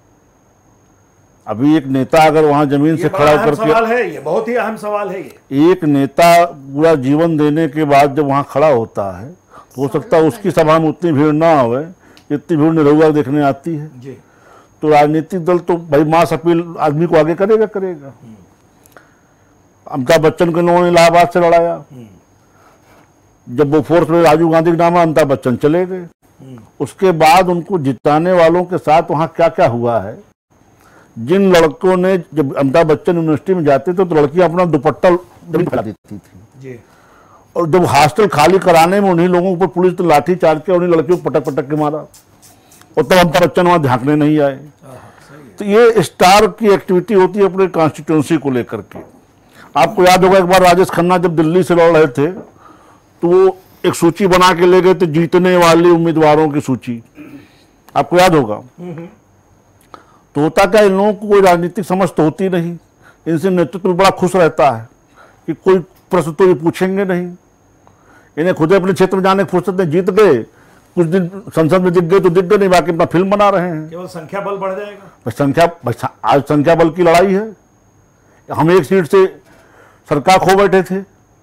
अभी एक नेता अगर वहां जमीन ये से बड़ा खड़ा अहम होकर सवाल है, ये बहुत ही अहम सवाल है ये। एक नेता पूरा जीवन देने के बाद जब वहां खड़ा होता है तो हो सकता है उसकी सभा में उतनी भीड़ ना आवे जितनी भीड़ निरहुआ देखने आती है। जी, तो राजनीतिक दल तो भाई मास अपील आदमी को आगे करेगा करेगा। अमिताभ बच्चन को इन्होंने इलाहाबाद से लड़ाया, जब वो फोर्स में राजीव गांधी के नाम अमिताभ बच्चन चले गए, उसके बाद उनको जिताने वालों के साथ वहां क्या क्या हुआ है। जिन लड़कों ने, जब अमिताभ बच्चन यूनिवर्सिटी में जाते थे तो लड़कियां अपना दुपट्टा जमीन फैला देती थी, जी, और जब हॉस्टल खाली कराने में उन्हीं लोगों पर पुलिस ने लाठी चार्ज किया, उन्हीं लड़कियों को पटक पटक के मारा, और तब अमिताभ बच्चन वहां झांकने नहीं आए। तो ये स्टार की एक्टिविटी होती है अपने कॉन्स्टिट्यूंसी को लेकर के। आपको याद होगा एक बार राजेश खन्ना जब दिल्ली से लड़ रहे थे तो वो एक सूची बना के ले गए थे, जीतने वाले उम्मीदवारों की सूची, आपको याद होगा। तो होता क्या, इन लोगों को कोई राजनीतिक समझ तो होती नहीं, इनसे नेतृत्व में बड़ा खुश रहता है कि कोई प्रश्न तो ये पूछेंगे नहीं, इन्हें खुद अपने क्षेत्र में जाने की फुर्सत नहीं, जीत गए, कुछ दिन संसद में दिख गए तो दिख गए, नहीं बाकी अपना फिल्म बना रहे हैं। केवल संख्या बल बढ़ जाएगा। आज संख्या बल की लड़ाई है। हम एक सीट से सरकार खो बैठे थे,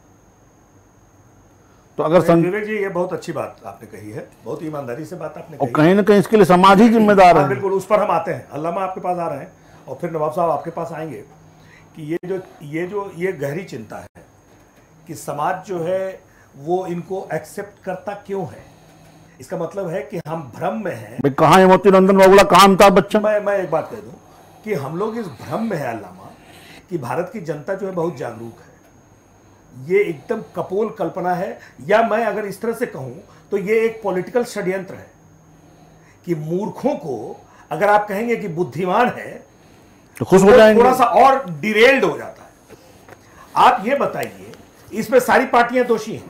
तो अगर विवेक जी, ये बहुत अच्छी बात आपने कही है, बहुत ईमानदारी से बात आपने और कही। कहीं ना कहीं इसके लिए समाज ही जिम्मेदार हाँ, है। बिल्कुल, उस पर हम आते हैं। अल्लामा आपके पास आ रहे हैं और फिर नवाब साहब आपके पास आएंगे कि ये गहरी चिंता है कि समाज जो है वो इनको एक्सेप्ट करता क्यों है। इसका मतलब है कि हम भ्रम में हैं। भाई कहाँ है मोती नंदन बाबूला, कहाँ अमिताभ बच्चन? मैं एक बात कह दूं कि हम लोग इस भ्रम में है अल्लामा कि भारत की जनता जो है बहुत जागरूक है। ये एकदम कपोल कल्पना है, या मैं अगर इस तरह से कहूं तो ये एक पॉलिटिकल षड्यंत्र है कि मूर्खों को अगर आप कहेंगे कि बुद्धिमान है तो खुश हो जाएंगे। थोड़ा सा और डिरेल्ड हो जाता है। आप ये बताइए, इसमें सारी पार्टियां दोषी हैं।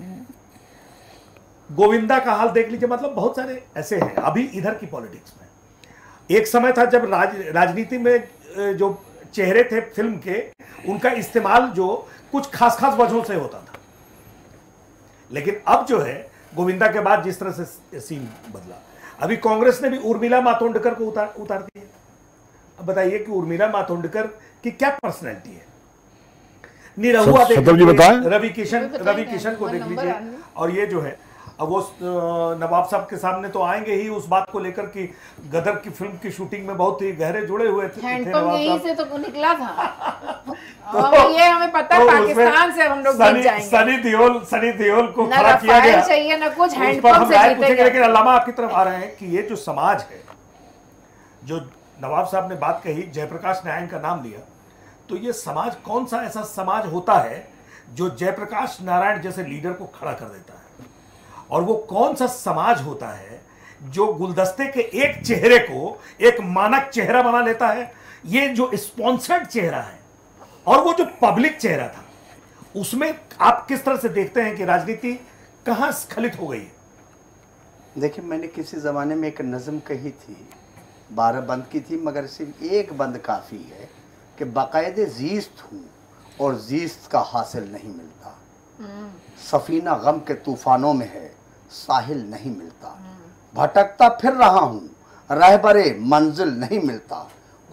गोविंदा का हाल देख लीजिए, मतलब बहुत सारे ऐसे हैं अभी इधर की पॉलिटिक्स में। एक समय था जब राजनीति में जो चेहरे थे फिल्म के, उनका इस्तेमाल जो कुछ खास वजहों से होता था, लेकिन अब जो है गोविंदा के बाद जिस तरह से सीन बदला, अभी कांग्रेस ने भी उर्मिला मातोंडकर को उतार दिया। अब बताइए कि उर्मिला मातोंडकर की क्या पर्सनैलिटी है। निरहुआ देख लीजिए, रवि किशन को देख लीजिए, और ये जो है अब वो नवाब साहब के सामने तो आएंगे ही उस बात को लेकर कि गदर की फिल्म की शूटिंग में बहुत ही गहरे जुड़े हुए थे हैंडपंप यहीं से तो निकला था। तो ये हमें पता है, पाकिस्तान से हम लोग जीत जाएंगे। सनी देओल को ना खड़ा किया गया, चाहिए ना कुछ, उस पर हैंडपंप हम से राय पूछेंगे। जीतेंगे। लेकिन अल्लामा आपकी तरफ आ रहे हैं कि ये जो समाज है, जो नवाब साहब ने बात कही, जयप्रकाश नारायण का नाम लिया, तो ये समाज कौन सा ऐसा समाज होता है जो जयप्रकाश नारायण जैसे लीडर को खड़ा कर देता है, और वो कौन सा समाज होता है जो गुलदस्ते के एक चेहरे को एक मानक चेहरा बना लेता है। ये जो स्पॉन्सर्ड चेहरा है और वो जो पब्लिक चेहरा था, उसमें आप किस तरह से देखते हैं कि राजनीति कहां स्खलित हो गई है? देखिए, मैंने किसी ज़माने में एक नज़म कही थी, 12 बंद की थी, मगर सिर्फ एक बंद काफ़ी है कि बाकायदे जीस्त हूँ और जीस्त का हासिल नहीं मिलता। सफीना गम के तूफानों में है, साहिल नहीं मिलता। भटकता फिर रहा हूँ, रहबरे मंजिल नहीं मिलता।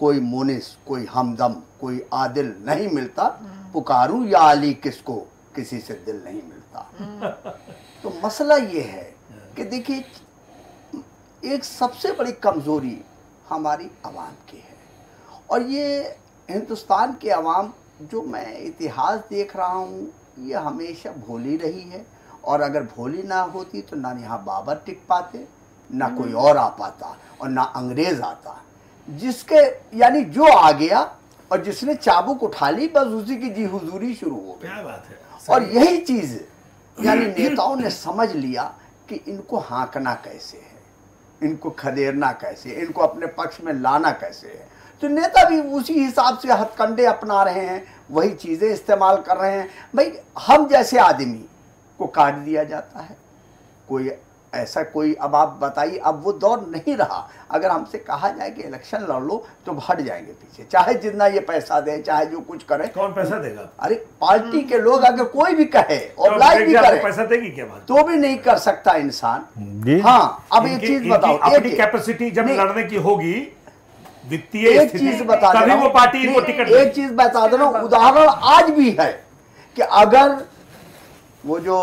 कोई मुनिस, कोई हमदम, कोई आदिल नहीं मिलता, पुकारूं या अली किसको, किसी से दिल नहीं मिलता। तो मसला ये है कि देखिए, एक सबसे बड़ी कमज़ोरी हमारी आवाम की है, और ये हिंदुस्तान के आवाम, जो मैं इतिहास देख रहा हूँ, ये हमेशा भोली रही है, और अगर भोली ना होती तो ना यहाँ बाबर टिक पाते, ना कोई और आ पाता, और ना अंग्रेज आता। जिसके यानी जो आ गया और जिसने चाबुक उठा ली, बस उसी की जी हुजूरी शुरू हो गई। क्या बात है। और यही चीज़ यानी नेताओं ने समझ लिया कि इनको हाँकना कैसे है, इनको खदेड़ना कैसे, इनको अपने पक्ष में लाना कैसे है। तो नेता भी उसी हिसाब से हथकंडे अपना रहे हैं, वही चीज़ें इस्तेमाल कर रहे हैं। भाई, हम जैसे आदमी को काट दिया जाता है, कोई ऐसा कोई, अब आप बताइए, अब वो दौर नहीं रहा। अगर हमसे कहा जाए कि इलेक्शन लड़ लो तो हट जाएंगे पीछे, चाहे जितना ये पैसा दे, चाहे जो कुछ करे। कौन पैसा देगा? अरे पार्टी के लोग अगर कोई भी कहे और तो लाइक भी करे, पैसा देगी क्या बात? तो भी नहीं कर सकता इंसान। जी। हाँ, अब एक चीज बताओ, अपनी कैपेसिटी जब लड़ने की होगी, वित्तीय एक चीज बता दे तभी रहा हूं, वो पार्टी इनको नहीं, टिकट एक चीज बता दे रहा हूं, उदाहरण आज भी है कि अगर वो जो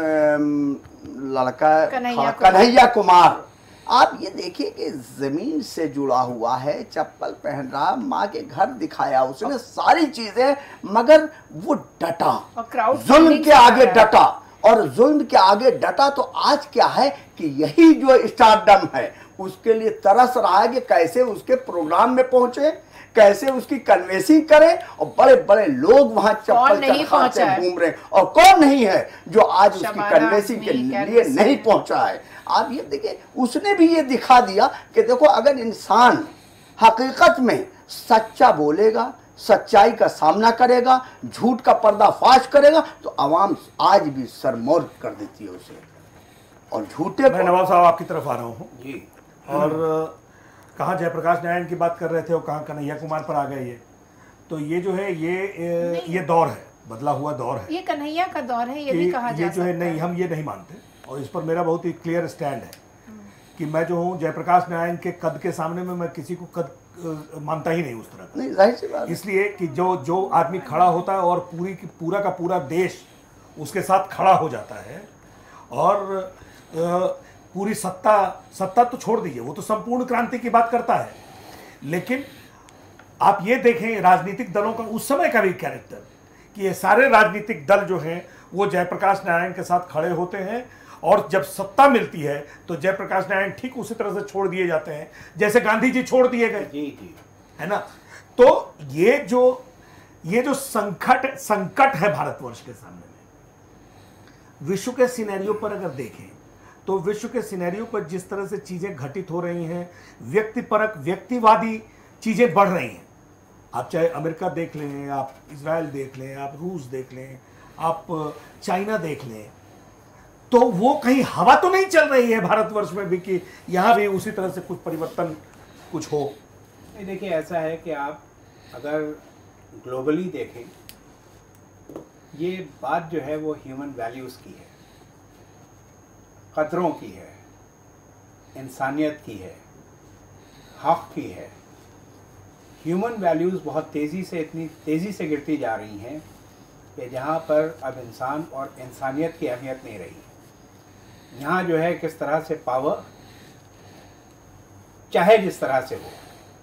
लड़का कन्हैया कुमार, आप ये देखिए कि जमीन से जुड़ा हुआ है, चप्पल पहन रहा, माँ के घर दिखाया उसने, सारी चीजें, मगर वो डटा, जुल्म के आगे डटा, और जुल्म के आगे डटा। तो आज क्या है कि यही जो स्टारडम है, उसके लिए तरस रहा है कि कैसे उसके प्रोग्राम में पहुंचे, कैसे उसकी कन्वेंसिंग करें, और बड़े बड़े लोग वहां चप्पल चढ़ा से घूम रहे हैं, और कौन नहीं है जो आज उसकी कन्वेंसिंग के लिए नहीं पहुंचा है। आप ये देखिए, उसने भी ये दिखा दिया कि देखो, अगर इंसान हकीकत में सच्चा बोलेगा, सच्चाई का सामना करेगा, झूठ का पर्दाफाश करेगा, तो आवाम आज भी सरमौर कर देती है उसे। और झूठे मैं नवाब साहब आपकी तरफ आ रहा हूँ जी। और कहाँ जयप्रकाश नारायण की बात कर रहे थे और कहाँ कन्हैया कुमार पर आ गए। ये तो ये जो है, ये दौर है, बदला हुआ दौर है, ये कन्हैया का दौर है, ये भी कहा जा ये जो है, सकता नहीं, हम ये नहीं मानते, और इस पर मेरा बहुत ही क्लियर स्टैंड है कि मैं जो हूँ जयप्रकाश नारायण के कद के सामने में मैं किसी को कद मानता ही नहीं उस तरह का। नहीं, जाहिर सी बात है। इसलिए कि जो आदमी खड़ा होता है और पूरा का पूरा देश उसके साथ खड़ा हो जाता है, और पूरी सत्ता तो छोड़ दीजिए, वो तो संपूर्ण क्रांति की बात करता है। लेकिन आप ये देखें राजनीतिक दलों का उस समय का भी कैरेक्टर, कि ये सारे राजनीतिक दल जो हैं वो जयप्रकाश नारायण के साथ खड़े होते हैं, और जब सत्ता मिलती है तो जयप्रकाश नारायण ठीक उसी तरह से छोड़ दिए जाते हैं जैसे गांधी जी छोड़ दिए गए, जी, है ना। तो ये जो संकट है भारतवर्ष के सामने में, विश्व के सिनेरियो पर अगर देखें तो विश्व के सिनेरियो पर जिस तरह से चीजें घटित हो रही हैं, व्यक्तिपरक, व्यक्तिवादी चीजें बढ़ रही हैं। आप चाहे अमेरिका देख लें, आप इजराइल देख लें, आप रूस देख लें, आप चाइना देख लें, तो वो कहीं हवा तो नहीं चल रही है भारतवर्ष में भी कि यहाँ भी उसी तरह से कुछ परिवर्तन कुछ हो। नहीं, देखिए, ऐसा है कि आप अगर ग्लोबली देखें, ये बात जो है वो ह्यूमन वैल्यूज़ की है, कदरों की है, इंसानियत की है, हक की है। ह्यूमन वैल्यूज़ बहुत इतनी तेज़ी से गिरती जा रही हैं कि जहाँ पर अब इंसान और इंसानियत की अहमियत नहीं रही। यहाँ जो है किस तरह से पावर, चाहे जिस तरह से हो,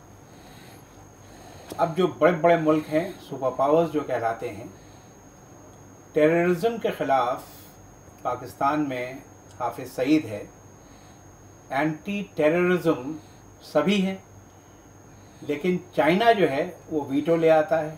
अब जो बड़े बड़े मुल्क हैं, सुपर पावर्स जो कहलाते हैं, टेररिज्म के ख़िलाफ़ पाकिस्तान में हाफिज सईद है, एंटी टेररिज्म सभी हैं, लेकिन चाइना जो है वो वीटो ले आता है,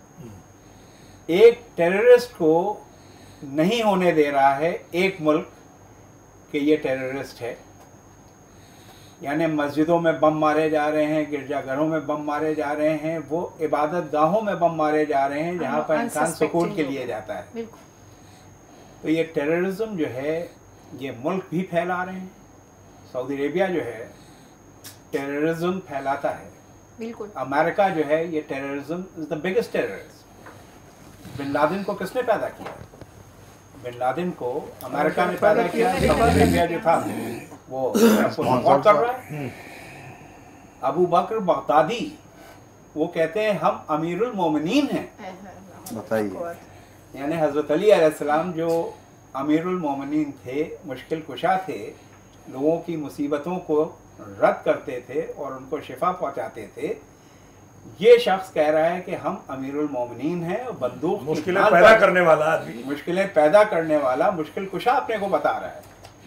एक टेररिस्ट को नहीं होने दे रहा है एक मुल्क कि ये टेररिस्ट है। यानी मस्जिदों में बम मारे जा रहे हैं, गिरजाघरों में बम मारे जा रहे हैं, वो इबादत गाहों में बम मारे जा रहे हैं जहाँ पर इंसान सुकून के लिए जाता है। तो ये टेररिज्म जो है ये मुल्क भी फैला रहे हैं। सऊदी अरेबिया जो है टेररिज्म फैलाता है, बिल्कुल। अमेरिका जो है ये terrorism is the biggest terrorist. Bin Laden को किसने पैदा किया? बिन लादेन को अमेरिका ने पैदा किया। सऊदी अरेबिया जो था वो सपोर्ट कर रहा है। अबू बकर बगदादी वो कहते हैं हम अमीरुल मोमिनीन हैं। बताइए। यानी हज़रत अली अलैहिस्सलाम जो अमीरुल मोमिनीन थे, मुश्किल कुशा थे, लोगों की मुसीबतों को रद्द करते थे और उनको शिफा पहुंचाते थे, ये शख्स कह रहा है कि हम अमीरुल मोमिनीन हैं और बंदूक की मुश्किलें ढाल पैदा पर- करने वाला आदमी, मुश्किलें पैदा करने वाला मुश्किल कुशा अपने को बता रहा है,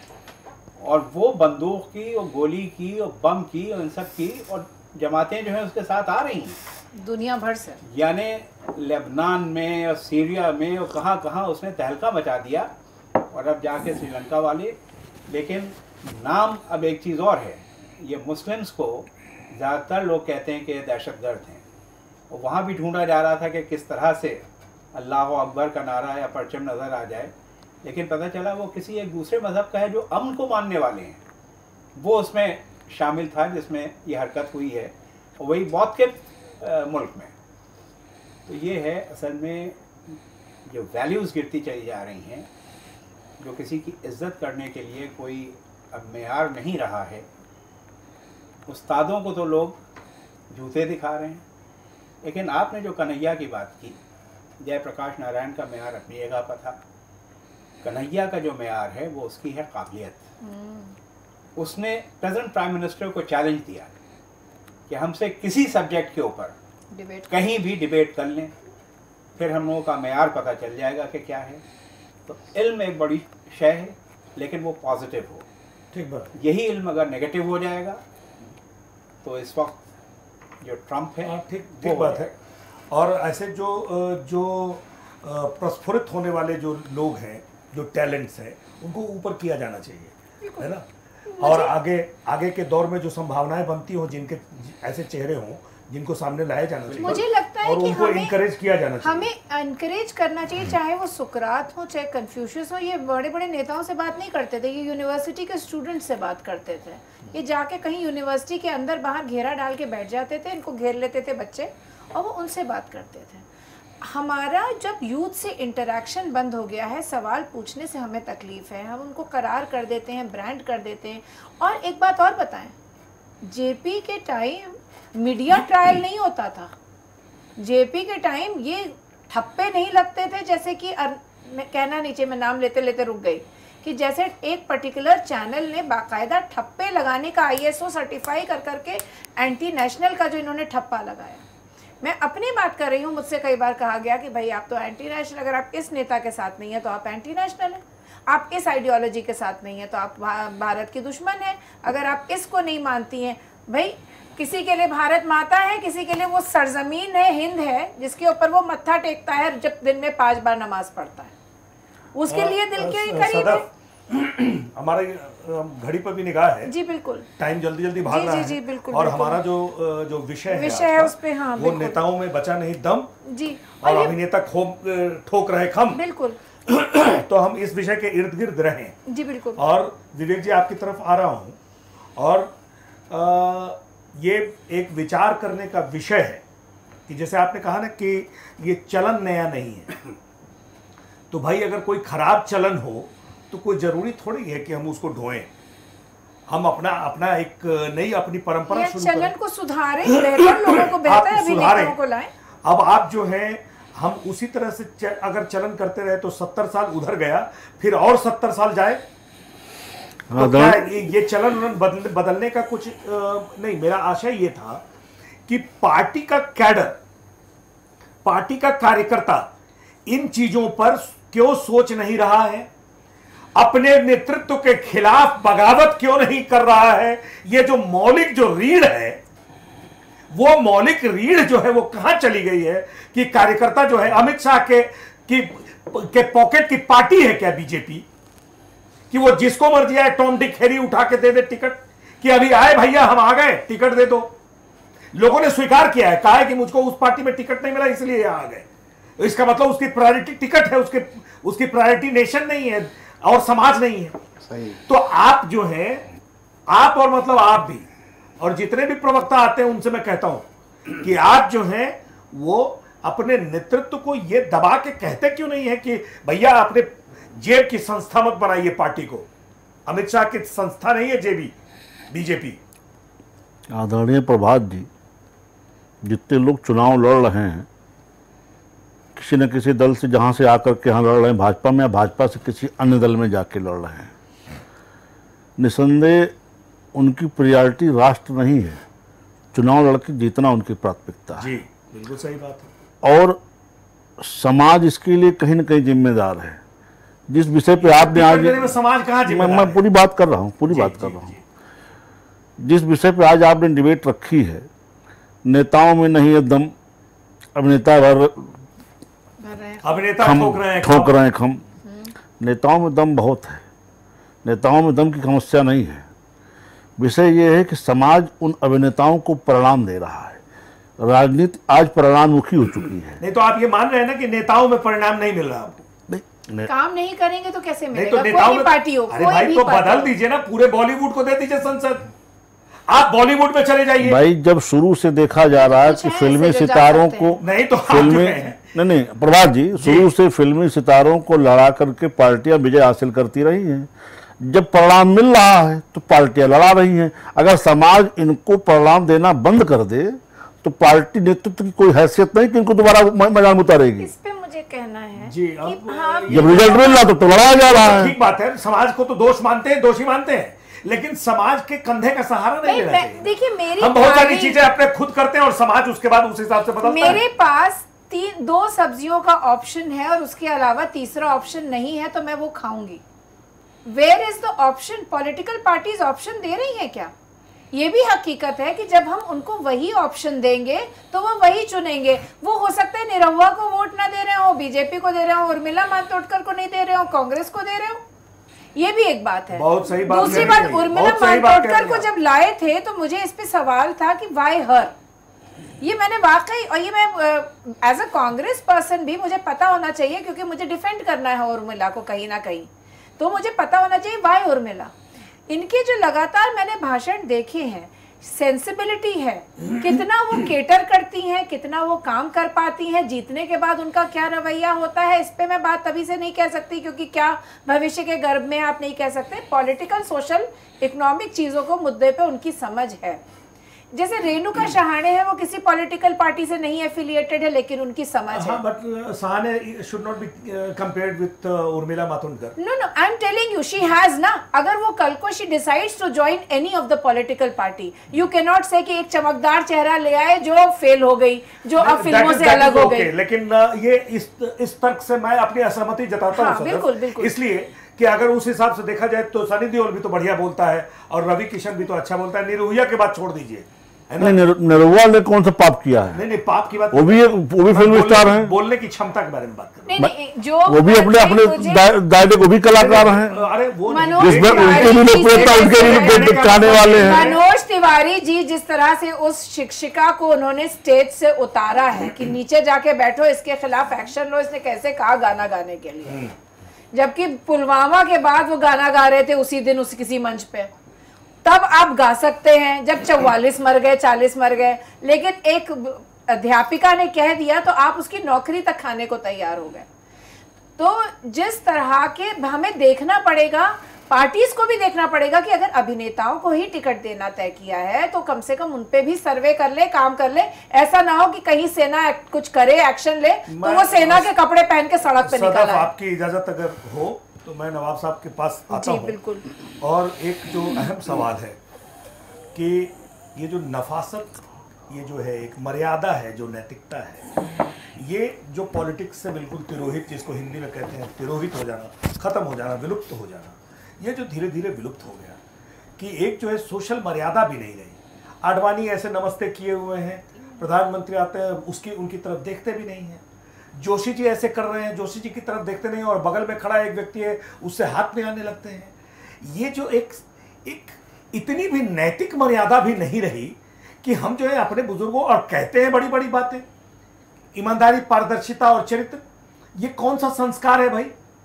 और वो बंदूक की और गोली की और बम की और इन सब की, और जमातें जो हैं उसके साथ आ रही हैं दुनिया भर से। यानी लेबनान में और सीरिया में और कहाँ कहाँ उसने तहलका मचा दिया, और अब जाके श्रीलंका वाले। लेकिन नाम अब एक चीज़ और है, ये मुस्लिम्स को ज़्यादातर लोग कहते हैं कि ये दहशतगर्द हैं, और वहाँ भी ढूंढा जा रहा था कि किस तरह से अल्लाह अकबर का नारा या परचम नज़र आ जाए, लेकिन पता चला वो किसी एक दूसरे मज़हब का है जो अमन को मानने वाले हैं, वो उसमें शामिल था जिसमें ये हरकत हुई है, और वही मौत के मुल्क में। तो ये है असल में जो वैल्यूज़ गिरती चली जा रही हैं, जो किसी की इज्जत करने के लिए कोई अब मेयार नहीं रहा है। उस्तादों को तो लोग जूते दिखा रहे हैं, लेकिन आपने जो कन्हैया की बात की, जयप्रकाश नारायण का मेयार अपनी जगह पर था, कन्हैया का जो मेयार है वो उसकी है काबिलियत। उसने प्रेजेंट प्राइम मिनिस्टर को चैलेंज दिया कि हमसे किसी सब्जेक्ट के ऊपर डिबेट कहीं भी डिबेट कर लें, फिर हम लोगों का मेयार पता चल जाएगा कि क्या है। तो इल्म एक बड़ी शय है, लेकिन वो पॉजिटिव हो। ठीक बात। यही इल्म अगर नेगेटिव हो जाएगा तो इस वक्त जो ट्रम्प है ठीक वो ठीक हो बात है। जाएगा। और ऐसे जो प्रस्फुरित होने वाले जो लोग हैं, जो टैलेंट्स हैं, उनको ऊपर किया जाना चाहिए, है ना। और आगे के दौर में जो संभावनाएं बनती हो, जिनके ऐसे चेहरे हों जिनको सामने लाया जाना चाहिए, मुझे लगता है और कि उनको इनकरेज किया जाना चाहिए। हमें इनकरेज करना चाहिए, चाहे वो सुकरात हो चाहे कन्फ्यूशियस हो। ये बड़े बड़े नेताओं से बात नहीं करते थे, ये यूनिवर्सिटी के स्टूडेंट से बात करते थे। ये जाके कहीं यूनिवर्सिटी के अंदर बाहर घेरा डाल के बैठ जाते थे, इनको घेर लेते थे बच्चे, और वो उनसे बात करते थे। हमारा जब यूथ से इंटरेक्शन बंद हो गया है, सवाल पूछने से हमें तकलीफ है, हम उनको करार कर देते हैं, ब्रांड कर देते हैं। और एक बात और बताएं, जेपी के टाइम मीडिया ट्रायल नहीं होता था। जेपी के टाइम ये ठप्पे नहीं लगते थे, जैसे कि मैं कहना नीचे में नाम लेते लेते रुक गई, कि जैसे एक पर्टिकुलर चैनल ने बाकायदा ठप्पे लगाने का ISO सर्टिफाई कर करके एंटी नेशनल का जो इन्होंने ठप्पा लगाया। मैं अपनी बात कर रही हूँ, मुझसे कई बार कहा गया कि भाई आप तो एंटी नेशनल, अगर आप इस नेता के साथ नहीं है तो आप एंटी नेशनल हैं, आप इस आइडियोलॉजी के साथ नहीं है तो आप भारत की दुश्मन हैं, अगर आप इसको नहीं मानती हैं। भाई किसी के लिए भारत माता है, किसी के लिए वो सरजमीन है, हिंद है, जिसके ऊपर वो मत्था टेकता है जब दिन में 5 बार नमाज पढ़ता है, उसके लिए दिल के करीब है। हमारे घड़ी पर भी निगाह है जी बिल्कुल, टाइम जल्दी जल्दी भाग जी, रहा जी, है। जी, बिल्कुल, और बिल्कुल। हमारा जो विषय है विषय आज है का, उस पे, हाँ, वो बिल्कुल। नेताओं में बचा नहीं दम, जी, और ये अभिनेता ठोक रहे खम। बिल्कुल तो हम इस विषय के इर्द गिर्द रहें। जी बिल्कुल। और विवेक जी आपकी तरफ आ रहा हूं, और ये एक विचार करने का विषय है कि जैसे आपने कहा ना कि ये चलन नया नहीं है, तो भाई अगर कोई खराब चलन हो तो कोई जरूरी थोड़ी है कि हम उसको ढोएं। हम अपना एक नई अपनी परंपरा ये शुरू चलन करें। को सुधारें, बेहतर लोगों को, बेहतर आप अभिनेताओं सुधारें। को लाएं। अब आप जो हैं, हम उसी तरह से अगर चलन करते रहे तो 70 साल उधर गया, फिर और 70 साल जाए, तो क्या ये चलन बदलने का कुछ नहीं। मेरा आशय ये था कि पार्टी का कैडर, पार्टी का कार्यकर्ता इन चीजों पर क्यों सोच नहीं रहा है, अपने नेतृत्व के खिलाफ बगावत क्यों नहीं कर रहा है। ये जो मौलिक जो रीढ़ है, वो मौलिक रीढ़ जो है वो कहां चली गई है कि कार्यकर्ता जो है अमित शाह के पॉकेट की पार्टी है क्या बीजेपी, कि वो जिसको मर्जी आए टॉम डिक हैरी उठा के दे दे टिकट, कि अभी आए भैया हम आ गए टिकट दे दो। लोगों ने स्वीकार किया है, कहा है कि मुझको उस पार्टी में टिकट नहीं मिला इसलिए आ गए। इसका मतलब उसकी प्रायोरिटी टिकट है, उसकी प्रायोरिटी नेशन नहीं है और समाज नहीं है। सही। तो आप जो है, आप और मतलब आप भी, और जितने भी प्रवक्ता आते हैं उनसे मैं कहता हूं कि आप जो हैं वो अपने नेतृत्व को ये दबा के कहते क्यों नहीं है कि भैया अपने जेब की संस्था मत बनाइए पार्टी को। अमित शाह की संस्था नहीं है जेबी बीजेपी। आदरणीय प्रभात जी, जितने लोग चुनाव लड़ रहे हैं किसी न किसी दल से, जहाँ से आकर के यहाँ लड़ रहे हैं भाजपा में, या भाजपा से किसी अन्य दल में जाके लड़ रहे हैं, निसंदेह उनकी प्रायोरिटी राष्ट्र नहीं है, चुनाव लड़के जीतना उनकी प्राथमिकता है। जी बिल्कुल सही बात है। और समाज इसके लिए कहीं न कहीं जिम्मेदार है। जिस विषय पे आपने आज, में समाज कहाँ जिम्मेदार मैं है? पूरी बात कर रहा हूँ, पूरी बात कर रहा हूँ। जिस विषय पे आज आपने डिबेट रखी है, नेताओं में नहीं है दम, अभिनेता अभिनेता ठोक रहे हैं खम। नेताओं में दम बहुत है, नेताओं में दम की समस्या नहीं है। विषय ये है कि समाज उन अभिनेताओं को परिणाम दे रहा है। राजनीति आज परिणाममुखी हो चुकी है। नहीं तो आप ये मान रहे हैं ना कि नेताओं में परिणाम नहीं मिल रहा आपको? काम नहीं करेंगे तो कैसे नहीं मिलेगा? तो नेताओं कोई भी में पार्टी हो, अरे कोई भाई भी तो पार्टी बदल हो। दीजिए ना, पूरे बॉलीवुड को दे दीजिए संसद, आप बॉलीवुड में चले जाइए। भाई जब शुरू से देखा जा रहा है कुछ कि है फिल्मी ऐसे जो जा सितारों सकते को, नहीं तो आप फिल्मी, जो हैं। नहीं प्रभात जी, शुरू से फिल्मी सितारों को लड़ा करके पार्टियां विजय हासिल करती रही हैं। जब परिणाम मिल रहा है तो पार्टियां लड़ा रही हैं। अगर समाज इनको परिणाम देना बंद कर दे तो पार्टी नेतृत्व की कोई हैसियत नहीं कि इनको दोबारा मैदान में उतारेगी। इस पे मुझे कहना है जी, कि अब हाँ, जब रिजल्ट मिल रहा तो लड़ाया जा रहा है। ठीक बात है, समाज को तो दोष मानते हैं, दोषी मानते हैं, लेकिन समाज के कंधे का सहारा नहीं लेना चाहिए। देखिए मेरी हम बहुत सारी कहानी- चीजें अपने खुद करते हैं और समाज उसके बाद उस हिसाब से बदलता मेरे है। पास दो सब्जियों का ऑप्शन है और उसके अलावा तीसरा ऑप्शन नहीं है तो मैं वो खाऊंगी। Where is the option? Political parties option दे रही है क्या? ये भी हकीकत है कि जब हम उनको वही ऑप्शन देंगे तो वो वही चुनेंगे। वो हो सकता है निरहुआ को वोट ना दे रहे हो, बीजेपी को दे रहे हो, उर्मिला मातोंडकर को नहीं दे रहे हो, कांग्रेस को दे रहे हो। ये भी एक बात है। बहुत सही बात दूसरी कह बात, रही हैं। उर्मिला बहुत सही बात कह मातोंडकर रही को हैं। जब लाए थे तो मुझे इस पे सवाल था कि वाई हर। ये मैंने वाकई, और ये मैं एज अ कांग्रेस पर्सन भी मुझे पता होना चाहिए क्योंकि मुझे डिफेंड करना है उर्मिला को कहीं ना कहीं, तो मुझे पता होना चाहिए वाई उर्मिला। इनके जो लगातार मैंने भाषण देखे हैं, सेंसिबिलिटी है, कितना वो केटर करती हैं, कितना वो काम कर पाती हैं, जीतने के बाद उनका क्या रवैया होता है, इस पे मैं बात तभी से नहीं कह सकती क्योंकि क्या भविष्य के गर्भ में आप नहीं कह सकते। पॉलिटिकल, सोशल, इकोनॉमिक चीजों को मुद्दे पे उनकी समझ है। जैसे रेणुका शहाणे है, वो किसी पॉलिटिकल पार्टी से नहीं एफिलिएटेड है लेकिन उनकी समझ है। बट सहाने should not be compared with Urmila Matondkar. No I am telling you, she has ना, अगर वो कल को she decides to join any of the political party, you can not say कि एक चमकदार चेहरा ले आए जो फेल हो गई, जो अब फिल्मों से अलग हो गई। लेकिन ये इस तर्क से मैं अपनी असहमति जताता हूं हाँ, बिल्कुल, बिल्कुल। इसलिए कि अगर उस हिसाब से देखा जाए तो सनी देओल भी तो बढ़िया बोलता है और रवि किशन भी तो अच्छा बोलता है। निरहुआ के बात छोड़ दीजिए, है ना? नहीं, निरहुआ ने कौन सा पाप किया है? नहीं पाप की बात, वो भी फिल्म स्टार हैं, बोलने की क्षमता के बारे में बात कर रहे नहीं, जो वो भी अपने दायरे को भी कलाकार हैं। अरे वो नहीं। मनोज जिसमें तिवारी उनके भी लोकप्रियता, उनके भी लोग चाहने वाले हैं। मनोज तिवारी जी जिस तरह से उस शिक्षिका को उन्होंने स्टेज से उतारा है कि नीचे जाके बैठो, इसके खिलाफ एक्शन लो, इसने कैसे कहा गाना गाने के लिए, जबकि पुलवामा के बाद वो गाना गा रहे थे उसी दिन उस किसी मंच पे। तब आप गा सकते हैं जब 44 मर गए, 40 मर गए, लेकिन एक अध्यापिका ने कह दिया तो आप उसकी नौकरी तक खाने को तैयार हो गए। तो जिस तरह के हमें देखना पड़ेगा, पार्टीज को भी देखना पड़ेगा कि अगर अभिनेताओं को ही टिकट देना तय किया है तो कम से कम उनपे भी सर्वे कर ले, काम कर ले। ऐसा ना हो कि कहीं सेना कुछ करे, एक्शन ले तो वो सेना के कपड़े पहन के सड़क पे निकल आए। आपकी इजाजत अगर हो तो मैं नवाब साहब के पास आता हूं। बिल्कुल। और एक जो अहम सवाल है कि ये जो नफासत, ये जो है एक मर्यादा है, जो नैतिकता है, ये जो पॉलिटिक्स से बिल्कुल तिरोहित, जिसको हिंदी में कहते हैं तिरोहित हो जाना, खत्म हो जाना, विलुप्त हो जाना, ये जो धीरे धीरे विलुप्त हो गया कि एक जो है सोशल मर्यादा भी नहीं रही। आडवाणी ऐसे नमस्ते किए हुए हैं, प्रधानमंत्री आते हैं उसकी उनकी तरफ देखते भी नहीं हैं। जोशी जी ऐसे कर रहे हैं, जोशी जी की तरफ देखते नहीं, और बगल में खड़ा एक व्यक्ति है उससे हाथ मिलाने लगते हैं। ये जो एक इतनी भी नैतिक मर्यादा भी नहीं रही कि हम जो है अपने बुजुर्गों, और कहते हैं बड़ी बड़ी बातें, ईमानदारी, पारदर्शिता और चरित्र, ये कौन सा संस्कार है भाई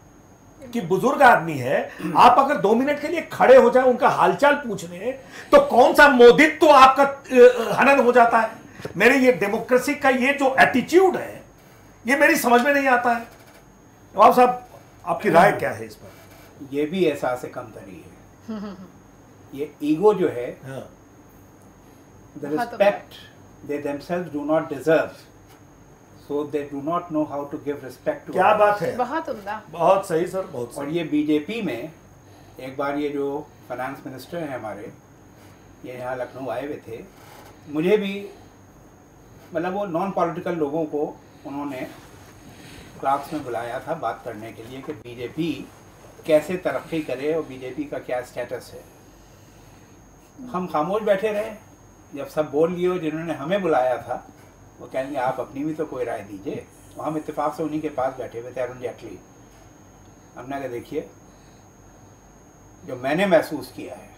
कि बुजुर्ग आदमी है, आप अगर 2 मिनट के लिए खड़े हो जाए उनका हालचाल पूछने तो कौन सा मोदित तो आपका हनन हो जाता है। मेरे ये डेमोक्रेसी का ये जो एटीट्यूड है ये मेरी समझ में नहीं आता है। नवाब साहब आपकी राय क्या है इस पर? ये भी एहसास कमतरी है। ये ईगो जो है, the respect they themselves do not deserve, so they do not know how to give respect to क्या others. बात है, बहुत उम्दा। बहुत सही सर, बहुत और सही। ये बीजेपी में एक बार ये जो फाइनेंस मिनिस्टर हैं हमारे, ये यहाँ लखनऊ आए हुए थे, मुझे भी मतलब वो नॉन पॉलिटिकल लोगों को उन्होंने क्लास में बुलाया था बात करने के लिए कि बीजेपी कैसे तरक्की करे और बीजेपी का क्या स्टेटस है। हम खामोश बैठे रहे, जब सब बोल लिए और जिन्होंने हमें बुलाया था वो कहेंगे आप अपनी भी तो कोई राय दीजिए। तो हम इत्तेफाक से उन्हीं के पास बैठे हुए थे, अरुण जेटली। हमने कहा देखिए, जो मैंने महसूस किया है,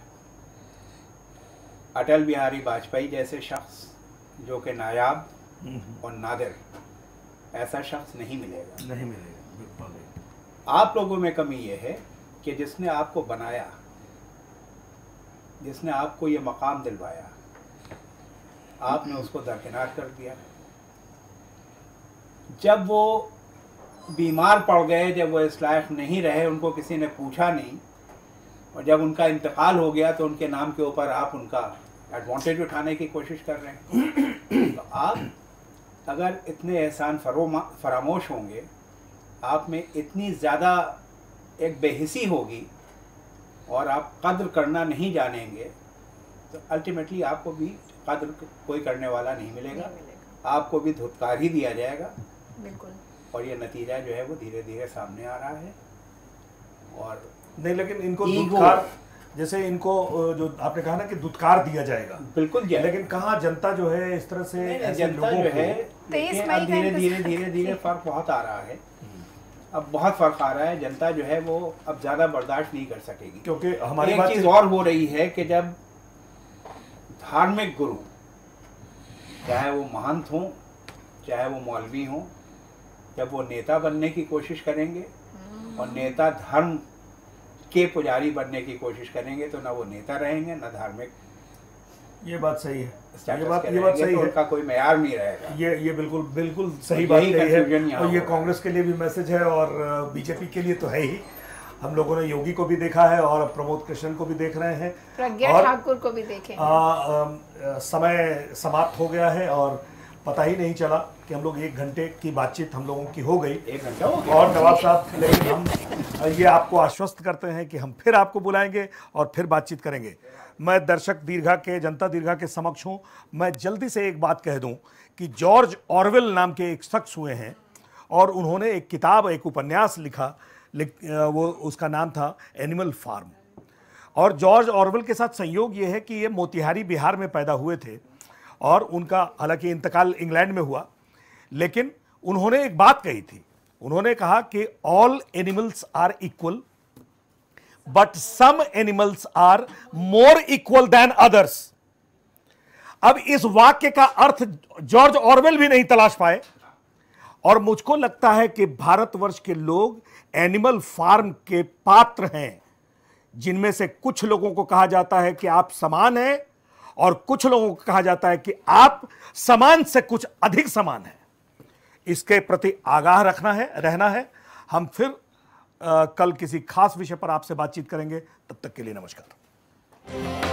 अटल बिहारी वाजपेयी जैसे शख्स जो कि नायाब और नादिर, ऐसा शख्स नहीं मिलेगा। नहीं मिलेगा, बिल्कुल नहीं। आप लोगों में कमी ये है कि जिसने आपको बनाया, जिसने आपको ये मकाम दिलवाया, आपने उसको दरकिनार कर दिया। जब वो बीमार पड़ गए, जब वो इस लायक नहीं रहे, उनको किसी ने पूछा नहीं, और जब उनका इंतकाल हो गया तो उनके नाम के ऊपर आप उनका एडवांटेज उठाने की कोशिश कर रहे हैं। तो आप अगर इतने एहसान फरामोश होंगे, आप में इतनी ज़्यादा एक बेहिसी होगी और आप कद्र करना नहीं जानेंगे, तो अल्टीमेटली आपको भी कद्र कोई करने वाला नहीं मिलेगा, आपको भी धुतकार ही दिया जाएगा। बिल्कुल। और ये नतीजा जो है वो धीरे धीरे सामने आ रहा है। और नहीं, लेकिन इनको ईगो- दुत्कार, जैसे इनको जो आपने कहा ना कि दुत्कार दिया जाएगा, बिल्कुल जाए। लेकिन कहाँ जनता जो है इस तरह से नहीं, ऐसे जनता लोगों जो को है, 23 देखिए, मई अब का धीरे धीरे इंतजार धीरे धीरे कीजिए। फर्क बहुत आ रहा है। अब बहुत फर्क आ रहा है। जनता जो है वो अब ज़्यादा बर्दाश्त नहीं कर सकेगी। क्योंकि हमारी एक बात चीज़ और हो रही है कि जब धार्मिक गुरु, चाहे वो महंत हों, चाहे वो मौलवी हों, जब वो नेता बनने की कोशिश करेंगे और नेता धर्म के पुजारी बनने की कोशिश करेंगे, तो ना वो नेता रहेंगे ना धार्मिक ये बात सही है, स्टेटस ये बात के सही रहेंगे, तो है। उनका कोई मेयार नहीं रहेगा। ये बिल्कुल बिल्कुल सही और बात यही कही confusion है, यहाँ और ये हो रहा है। कांग्रेस के लिए भी मैसेज है और बीजेपी के लिए तो है ही। हम लोगों ने योगी को भी देखा है और प्रमोद कृष्णन को भी देख रहे हैं, प्रज्ञा और ठाकुर को भी देखें। समय समाप्त हो गया है और पता ही नहीं चला कि हम लोग 1 घंटे की बातचीत हम लोगों की हो गई। 1 घंटा हो गया। और नवाब साहब, लेकिन हम ये आपको आश्वस्त करते हैं कि हम फिर आपको बुलाएंगे और फिर बातचीत करेंगे। मैं दर्शक दीर्घा के, जनता दीर्घा के समक्ष हूँ। मैं जल्दी से एक बात कह दूं कि जॉर्ज ऑरवेल नाम के एक शख्स हुए हैं और उन्होंने एक किताब, एक उपन्यास लिखा, वो उसका नाम था एनिमल फार्म। और जॉर्ज ऑरवेल के साथ संयोग ये है कि ये मोतिहारी बिहार में पैदा हुए थे और उनका हालांकि इंतकाल इंग्लैंड में हुआ, लेकिन उन्होंने एक बात कही थी। उन्होंने कहा कि all animals are equal but some animals are more equal than others. अब इस वाक्य का अर्थ जॉर्ज ऑरवेल भी नहीं तलाश पाए और मुझको लगता है कि भारतवर्ष के लोग एनिमल फार्म के पात्र हैं, जिनमें से कुछ लोगों को कहा जाता है कि आप समान हैं और कुछ लोगों को कहा जाता है कि आप समान से कुछ अधिक समान हैं। इसके प्रति आगाह रहना है। हम फिर कल किसी खास विषय पर आपसे बातचीत करेंगे। तब तक के लिए नमस्कार।